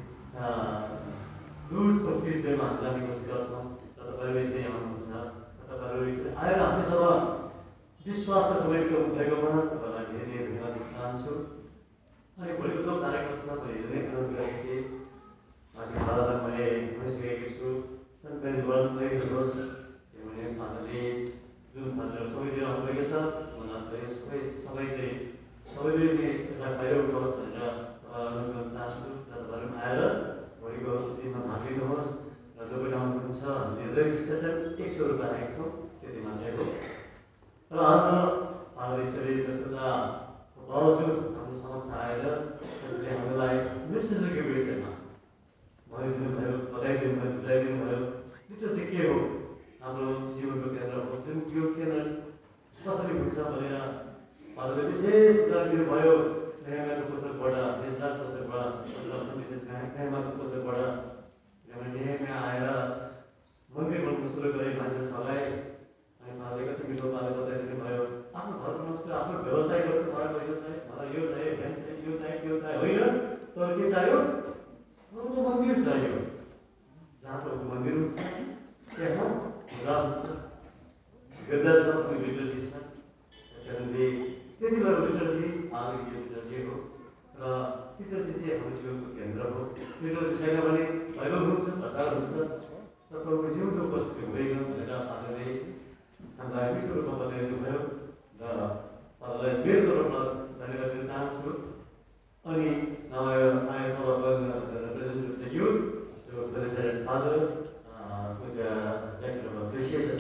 दुधको फिस्टमा हामी जाने कोसिस गर्छौँ र तपाईँहरू यसरी आउनुहुन्छ तपाईँहरू यसरी आएर हामीसँग विश्वासको समय बिताउनु भएकोमा तपाईँलाई धेरै धेरै धन्यवाद दिन चाहन्छु। अनि भोलिको जो कार्यक्रम छ मैले हिजो नै एनाउन्स गरेको थिएँ माथि फादरलाई मैले भनिसकेको छु सेन्ट्रेसबाट हेर्नुहोस् किनभने फादरले जुन फादरहरू सबैतिर आउनुभएको छ मलाई सबै चाहिँ सबैले नै यसलाई बाहिर उठाओस् भनेर अनुरोध गर्न चाहन्छु र तपाईँहरू पनि आएर भोलिको दिनमा भाग लिनुहोस् र जो पनि आउनुहुन्छ हामीले रेजिस्ट्रेसन 100 रुपियाँ राखेको छौँ त्यति मात्रै हो र आज फादर यसरी जस्तो बावजुद हाम्रो समक्ष आएर त्यसले हामीलाई लिटरेचरको विषयमा भनिदिनुभयो बताइदिनुभयो बुझाइदिनुभयो लिटरेचर के हो हाम्रो जीवनको केन्द्र हो जुन यो केन्द्र कसरी हुन्छ भनेर फादरले विशेष जानकारी दिनुभयो नेहेमियाको पुस्तकबाट इजरायलको पुस्तकबाट विशेष नेहेमियाको पुस्तकबाट किनभने नेहेमिया आएर मन्दिर बनाउनु सुरु गरे मान्छेहरू सघाए अनि फादरले कति मिठो पाराले बताइदिनु भयो आफ्नो घर बनाउँछु आफ्नो व्यवसाय गर्छु मलाई पैसा चाहियो मलाई यो चाहियो ध्यान चाहियो यो चाहियो त्यो चाहियो होइन तर के चाहियो प्रभुको मन्दिर चाहियो जहाँ प्रभुको मन्दिर हुन्छ त्यहाँ पूजा हुन्छ गिर्जा छ अनि लिटरेसी छ त्यसकारणले त्यति बेला लिटरेसी आधुनिक लिटरेसी हो र लिटरेसी चाहिँ हाम्रो जीवनको केन्द्र हो लिटरेसी छैन भने बाइबल हुन्छ प्रचार हुन्छ र प्रभुको जीवनको उपस्थिति हुँदैन भनेर फादरले हामीलाई मिठो रूपमा बताइदिनु भयो र फादरलाई मेरो तर्फमा धन्यवाद दिन चाहन्छु। अनि now I follow up the representative of the youth to felicitate father with the jacket of appreciation.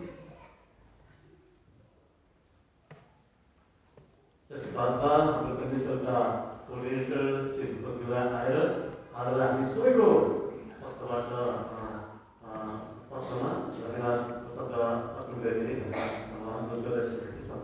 त्यसको बादमा हाम्रो कमिसनका कोअर्डिनेटर श्री प्रतिभा आएर फादरलाई हामी सबैको पक्षमा धन्यवाद शब्द अर्पण गरिदिने धन्यवाद अनुरोध गर्दछु।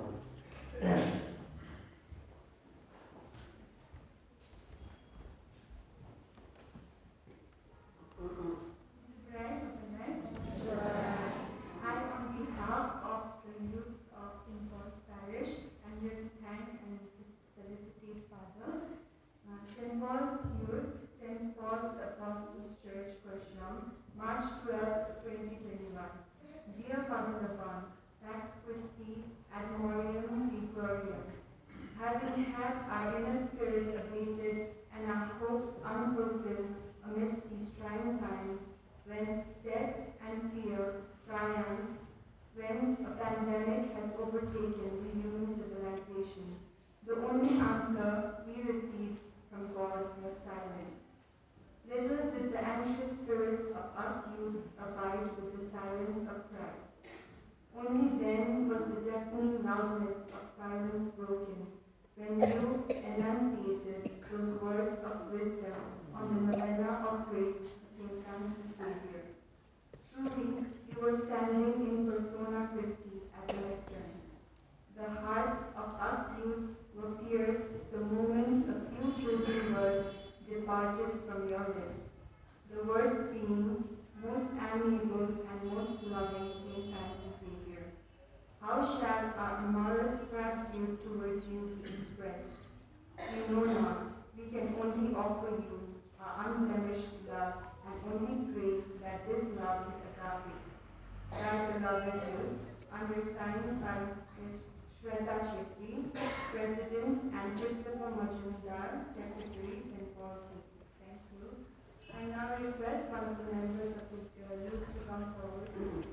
March 12, 2021. Dear Father Laban, Pax Christi, Ad Memoriam Dei Gloriam, having had our inner spirit abated and our hopes unfulfilled amidst these trying times, whence death and fear triumphs, whence a pandemic has overtaken the human civilization, the only answer we received from God was silence. Little did the anxious spirits of us youths abide with the silence of Christ. Only then was the deafening loudness of silence broken, when you enunciated those words of wisdom on the novena of grace to St. Francis Xavier. Truly, you were standing in persona Christi at the lectern. The hearts of us youths were pierced the moment a few chosen words departed from your lips, the words being most amiable and most loving St. Francis Xavier. How shall our amorous gratitude towards you be expressed? We know not. We can only offer you our unblemished love and only pray that this love is agape. Our beloved youths, undersigned by Ms. Shweta Chetri, President and Christopher Majumdar, Secretary, St. Paul's City. Thank you. I now request one of the members of the youth to come forward.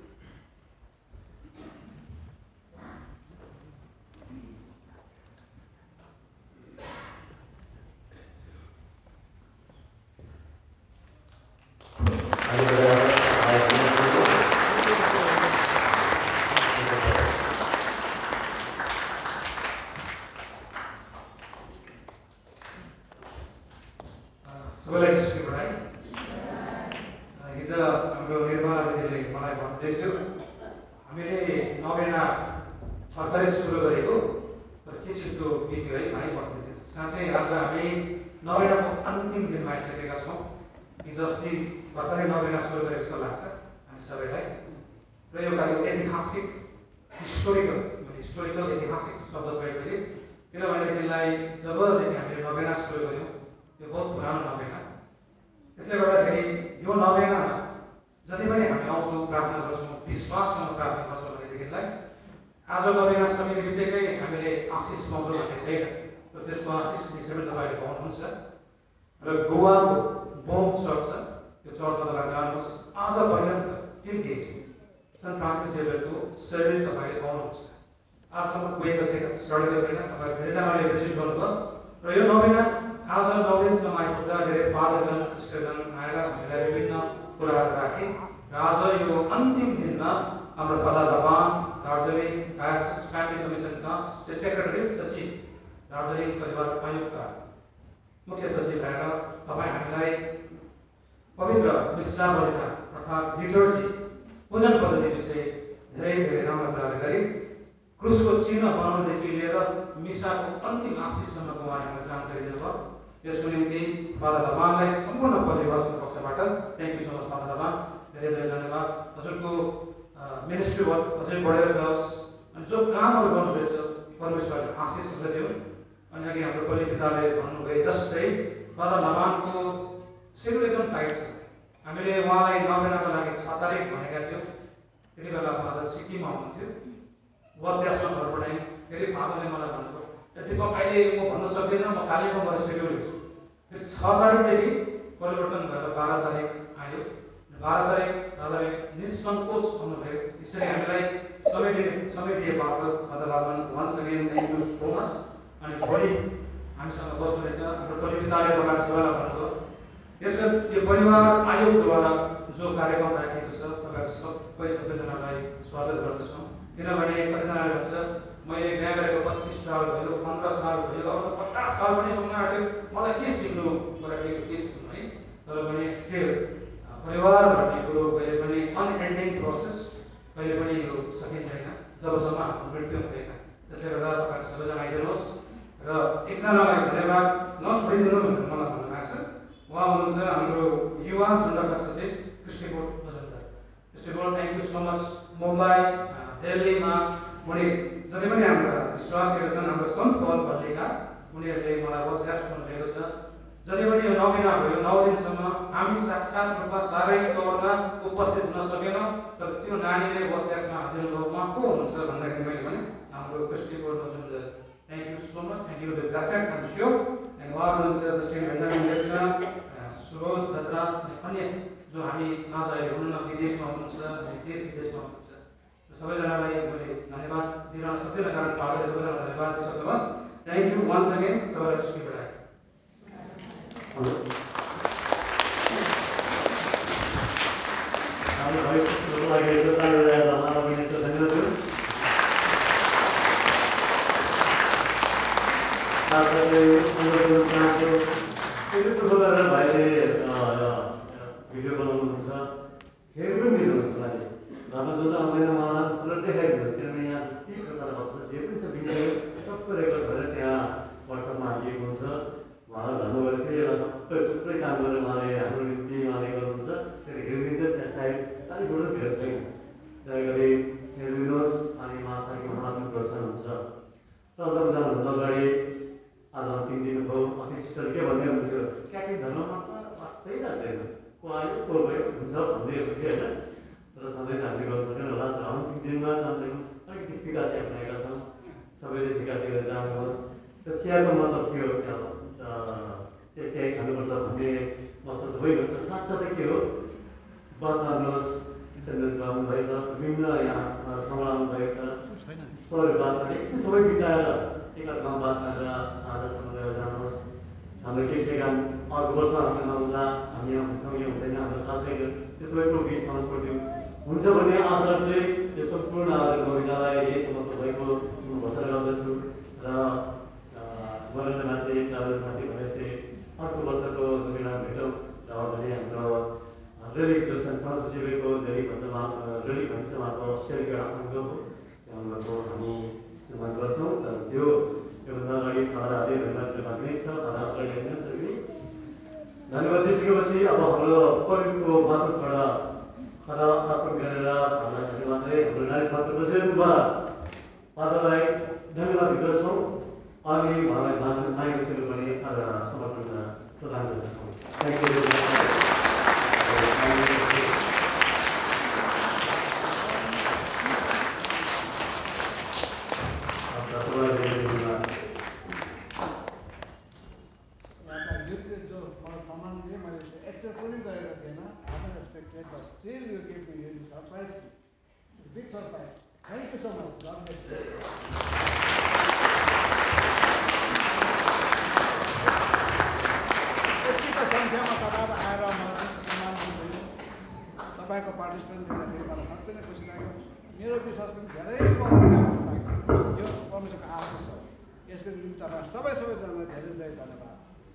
सबैलाई सुन्नु है हिजो हाम्रो निर्मला दिदीले मलाई भन्दै थियो हामीले नवेना भर्खरै सुरु गरेको तर के छिटो बित्यो है भाइ भन्दै थियो। साँच्चै आज हामी नवेनाको अन्तिम दिनमा आइसकेका छौँ। हिजो अस्ति भर्खरै नवेना सुरु गरेको जस्तो लाग्छ हामी सबैलाई र एउटा यो ऐतिहासिक हिस्टोरिकल ऐतिहासिक शब्द प्रयोग गरेँ किनभनेदेखिलाई जबदेखि हामीले नवेना सुरु गऱ्यौँ यो बहुत पुरानो नवेना। त्यसले गर्दाखेरि यो नवेनामा जति पनि हामी आउँछौँ प्रार्थना गर्छौँ विश्वाससँग प्रार्थना गर्छौँ भनेदेखिलाई आज नवेना समिति बित्तिकै हामीले आशिष पाउँछौँ भन्ने छैन र त्यसको आशिष निश्चय तपाईँले पाउनुहुन्छ। र गोवाको बोम चर्च छ त्यो चर्चमा तपाईँ जानुहोस् आज पर्यन्त टिल गेट सेन्ट फ्रान्सिस जेभियरको शरीर तपाईँले पाउनुहुन्छ। आजसम्म पुगेको छैन सडेको छैन। तपाईँ धेरैजनाले भिजिट गर्नुभयो र यो नवेना आज नवीनसम्म आइपुग्दा धेरै फादरगण सिस्टरगण आएर हामीलाई विभिन्न कुराहरू राखे र आज यो अन्तिम दिनमा हाम्रो तल लबान दार्जिलिङ डायसिस फ्यामिली कमिसनका सेक्रेटरी सचिव दार्जिलिङ परिवार आयुक्त मुख्य सचिव आएर तपाईँ हामीलाई पवित्र मिस्रा बलिदान अर्थात् लिटर्जी पूजन पद्धति विषय धेरै राम्रो कुराहरू गरे। क्रुसको चिन्ह बनाउनुदेखि लिएर मिसाको अन्तिम आशिषसम्मको उहाँले हामीलाई जानकारी दिनुभयो। यसको निम्ति फादर लबानलाई सम्पूर्ण परिवारको पक्षबाट thank you so much father Laban, धेरै धन्यवाद। हजुरको मिनिस्ट्री वर्क अझै बढेर जाओस् अनि जो कामहरू गर्नुहुँदैछ परमेश्वरले आशिष अझ दियो। अनि अघि हाम्रो पल्ली पिताले भन्नुभए जस्तै फादर लबानको सेड्युल एकदम टाइट छ। हामीले उहाँलाई नवेनाको लागि 6 तारिक भनेका थियौँ। त्यति बेला फादर सिक्किममा हुनुहुन्थ्यो। वच्यासमा घर पठाएँ। फेरि फादरले मलाई भन्नुभयो दिपक अहिले म भन्न सक्दिनँ, म कालेबुङबाट सेड्युल हेर्छु। फेरि 6 तारिकदेखि परिवर्तन भएर 12 तारिक आयो। 12 तारिक दादाले निसङ्कोच भन्नुभयो। यसरी हामीलाई समय दिए बापत father Laban once again thank you so much. अनि भोलि हामीसँग बस्नुहुनेछ हाम्रो पल्ली पिताले तपाईँ सबैलाई भन्नुभयो यो परिवार आयोगद्वारा जो कार्यक्रम राखिएको छ तपाईँ सबैजनालाई स्वागत गर्दछौँ। किनभने कतिजनाले भन्छ मैले बिहा गरेको 25 साल भयो 15 साल भयो अब त 50 साल पनि पुग्न आँट्यो मलाई के सिक्नु परेको के सिक्नु है। तर पनि स्टिल परिवार भन्ने कुरो कहिले पनि अनएन्डिङ प्रोसेस कहिले पनि यो सकिँदैन जबसम्म हाम्रो मृत्यु हुँदैन। त्यसले गर्दा तपाईँ सबैजना आइदिनुहोस् र एकजनालाई धन्यवाद नछोडिदिनु भनेर मलाई भन्नुभएको छ। उहाँ हुनुहुन्छ हाम्रो युवा झुन्डका सचिव Krishnakot Majumdar. Krishnakot thank you so much. Mumbai दिल्लीमा उनी जति पनि हाम्रा विश्वासीहरू छन् हाम्रो सन्त पल पल्लीका उनीहरूले मलाई वाट्सएप भन्नुभएको छ जति पनि यो नवेना भयो 9 दिनसम्म हामी साक्षात रूपमा शारीरिक तौरमा उपस्थित हुन सकेनौँ तर त्यो नानीले वाट्सएपमा हालिदिनु भयो उहाँ को हुनुहुन्छ भन्दाखेरि मैले भने हाम्रो Krishnakot Majumdar thank you so much and you will be blessed I am sure. And उहाँ हुनुहुन्छ जस्तै बेन्जामिन लेप्चा सुबोध दत्तास अन्य जो हामी आज अहिले हुनुहुन्न विदेशमा हुनुहुन्छ देश विदेशमा हुनुहुन्छ सबैजनालाई मैले धन्यवाद दिन सक्दिनँ कारण फादरले सबैजना धन्यवाद दिइसक्नुभयो। थ्याङ्क यू वन्स अगेन सबैलाई छुट्टी बढाए। हाम्रो भाइको लागि ताली बजाएर उहाँलाई पनि धन्यवाद दिउँ। साथसाथै भाइले भिडियो बनाउनुहुन्छ हेर्नु पनि दिनुहोस् मलाई घरमा जो चाहिँ आउँदैन उहाँलाई पुरा देखाइदिनुहोस् किनभने यहाँ के प्रचार भएको छ जे पनि छ भिडियो सबै रेकर्ड भएर त्यहाँ वाट्सएपमा हालिएको हुन्छ। उहाँलाई घरमा गएर फेरि एउटा थुप्रै काम गरेर उहाँले हाम्रो निम्ति उहाँले गर्नुहुन्छ त्यहाँ हेरिदिन्छ त्यहाँ सायद 40 वटा धेरै छैन दया गरी हेरिदिनुहोस् अनि उहाँको उहाँको प्रोत्साहन हुन्छ। र तपाईँ जानुभन्दा अगाडि आज 3 दिन भयो अति सिस्टर के भन्दै हुनुहुन्थ्यो क्याथोलिक धर्ममा त वास्तै लाग्दैन को आयो को गयो हुन्छ भन्दै हुन्थ्यो होइन। तर सधैँ हामीले गर्न सकेन होला तर अन्तिम दिनमा कमसेकम अलिकति फिका चाहिँ अपनाएका छौँ। सबैले फिका चाहिँ गरेर जानुहोस् त्यो चियाको मतलब के हो त्यही खानुपर्छ भन्ने मकसद होइन। साथसाथै के हो बात मार्नुहोस् सेन्टेन्स गर्नुभएछ विभिन्न यहाँ ठाउँमा आउनुभएछ सबैले बात मारे एकछिन सबै बिताएर एकाअर्कामा बात मारेर साझा समुदाय जानुहोस्। हाम्रो के काम अर्को वर्ष हामी नहुँदा हामी यहाँ हुन्छौँ यो हुँदैन हाम्रो थाहा छैन। त्यो सबैको बिच समझपट्टि हुन्छ भन्ने आशा राख्दै यो सम्पूर्ण नवीनालाई यही समाप्त भएको घोषणा गर्दछु र मरेन्द्रमा चाहिँ ट्राभल साथी भने चाहिँ अर्को वर्षको नवीना भेटौँ र भने हाम्रो रेली जो संस्थाजीको धेरै भन्दा रेली भन्छ उहाँको शरीरको अङ्ग हो त्यो अङ्गको हामी सम्मान गर्छौँ। तर त्यो योभन्दा अगाडि खराबले धन्यवाद माग्नै छ खराबलाई ल्याउन सक्ने धन्यवाद दिइसकेपछि अब हाम्रो परिवारको मातृबाट खरा अर्पण गरेर हामीलाई धन्यवाद है हाम्रो नारी छात्र प्रेसिडेन्टद्वारा पात्रलाई धन्यवाद दिँदछौँ अनि उहाँलाई मागेको चिन्ह पनि समर्पण प्रदान गर्दछौँ। Thank you. Still you give me a surprise, big surprise. Thank you so much. God bless you. यतिको सङ्ख्यामा तपाईँ आएर मलाई सम्मान दिनुभयो। तपाईँको पार्टिसिपेन्ट देख्दाखेरि मलाई साँच्चै नै खुसी लाग्यो। मेरो विश्वास पनि धेरै बढ्ने आश लाग्यो। यो परमेश्वरको आशिष हो। यसको निम्ति तपाईँ सबैजनालाई धेरै धेरै धन्यवाद।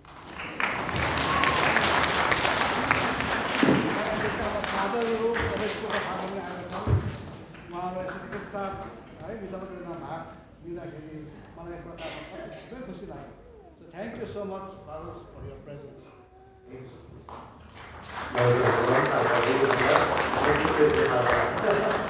फादरहरू सबै स्कुलका फादरले आएका छन्। उहाँहरूलाई यसरी एकसाथ है विशालमा भाग लिँदाखेरि मलाई एक प्रकारको एकदमै खुसी लाग्यो। So thank you so much fathers for your presence.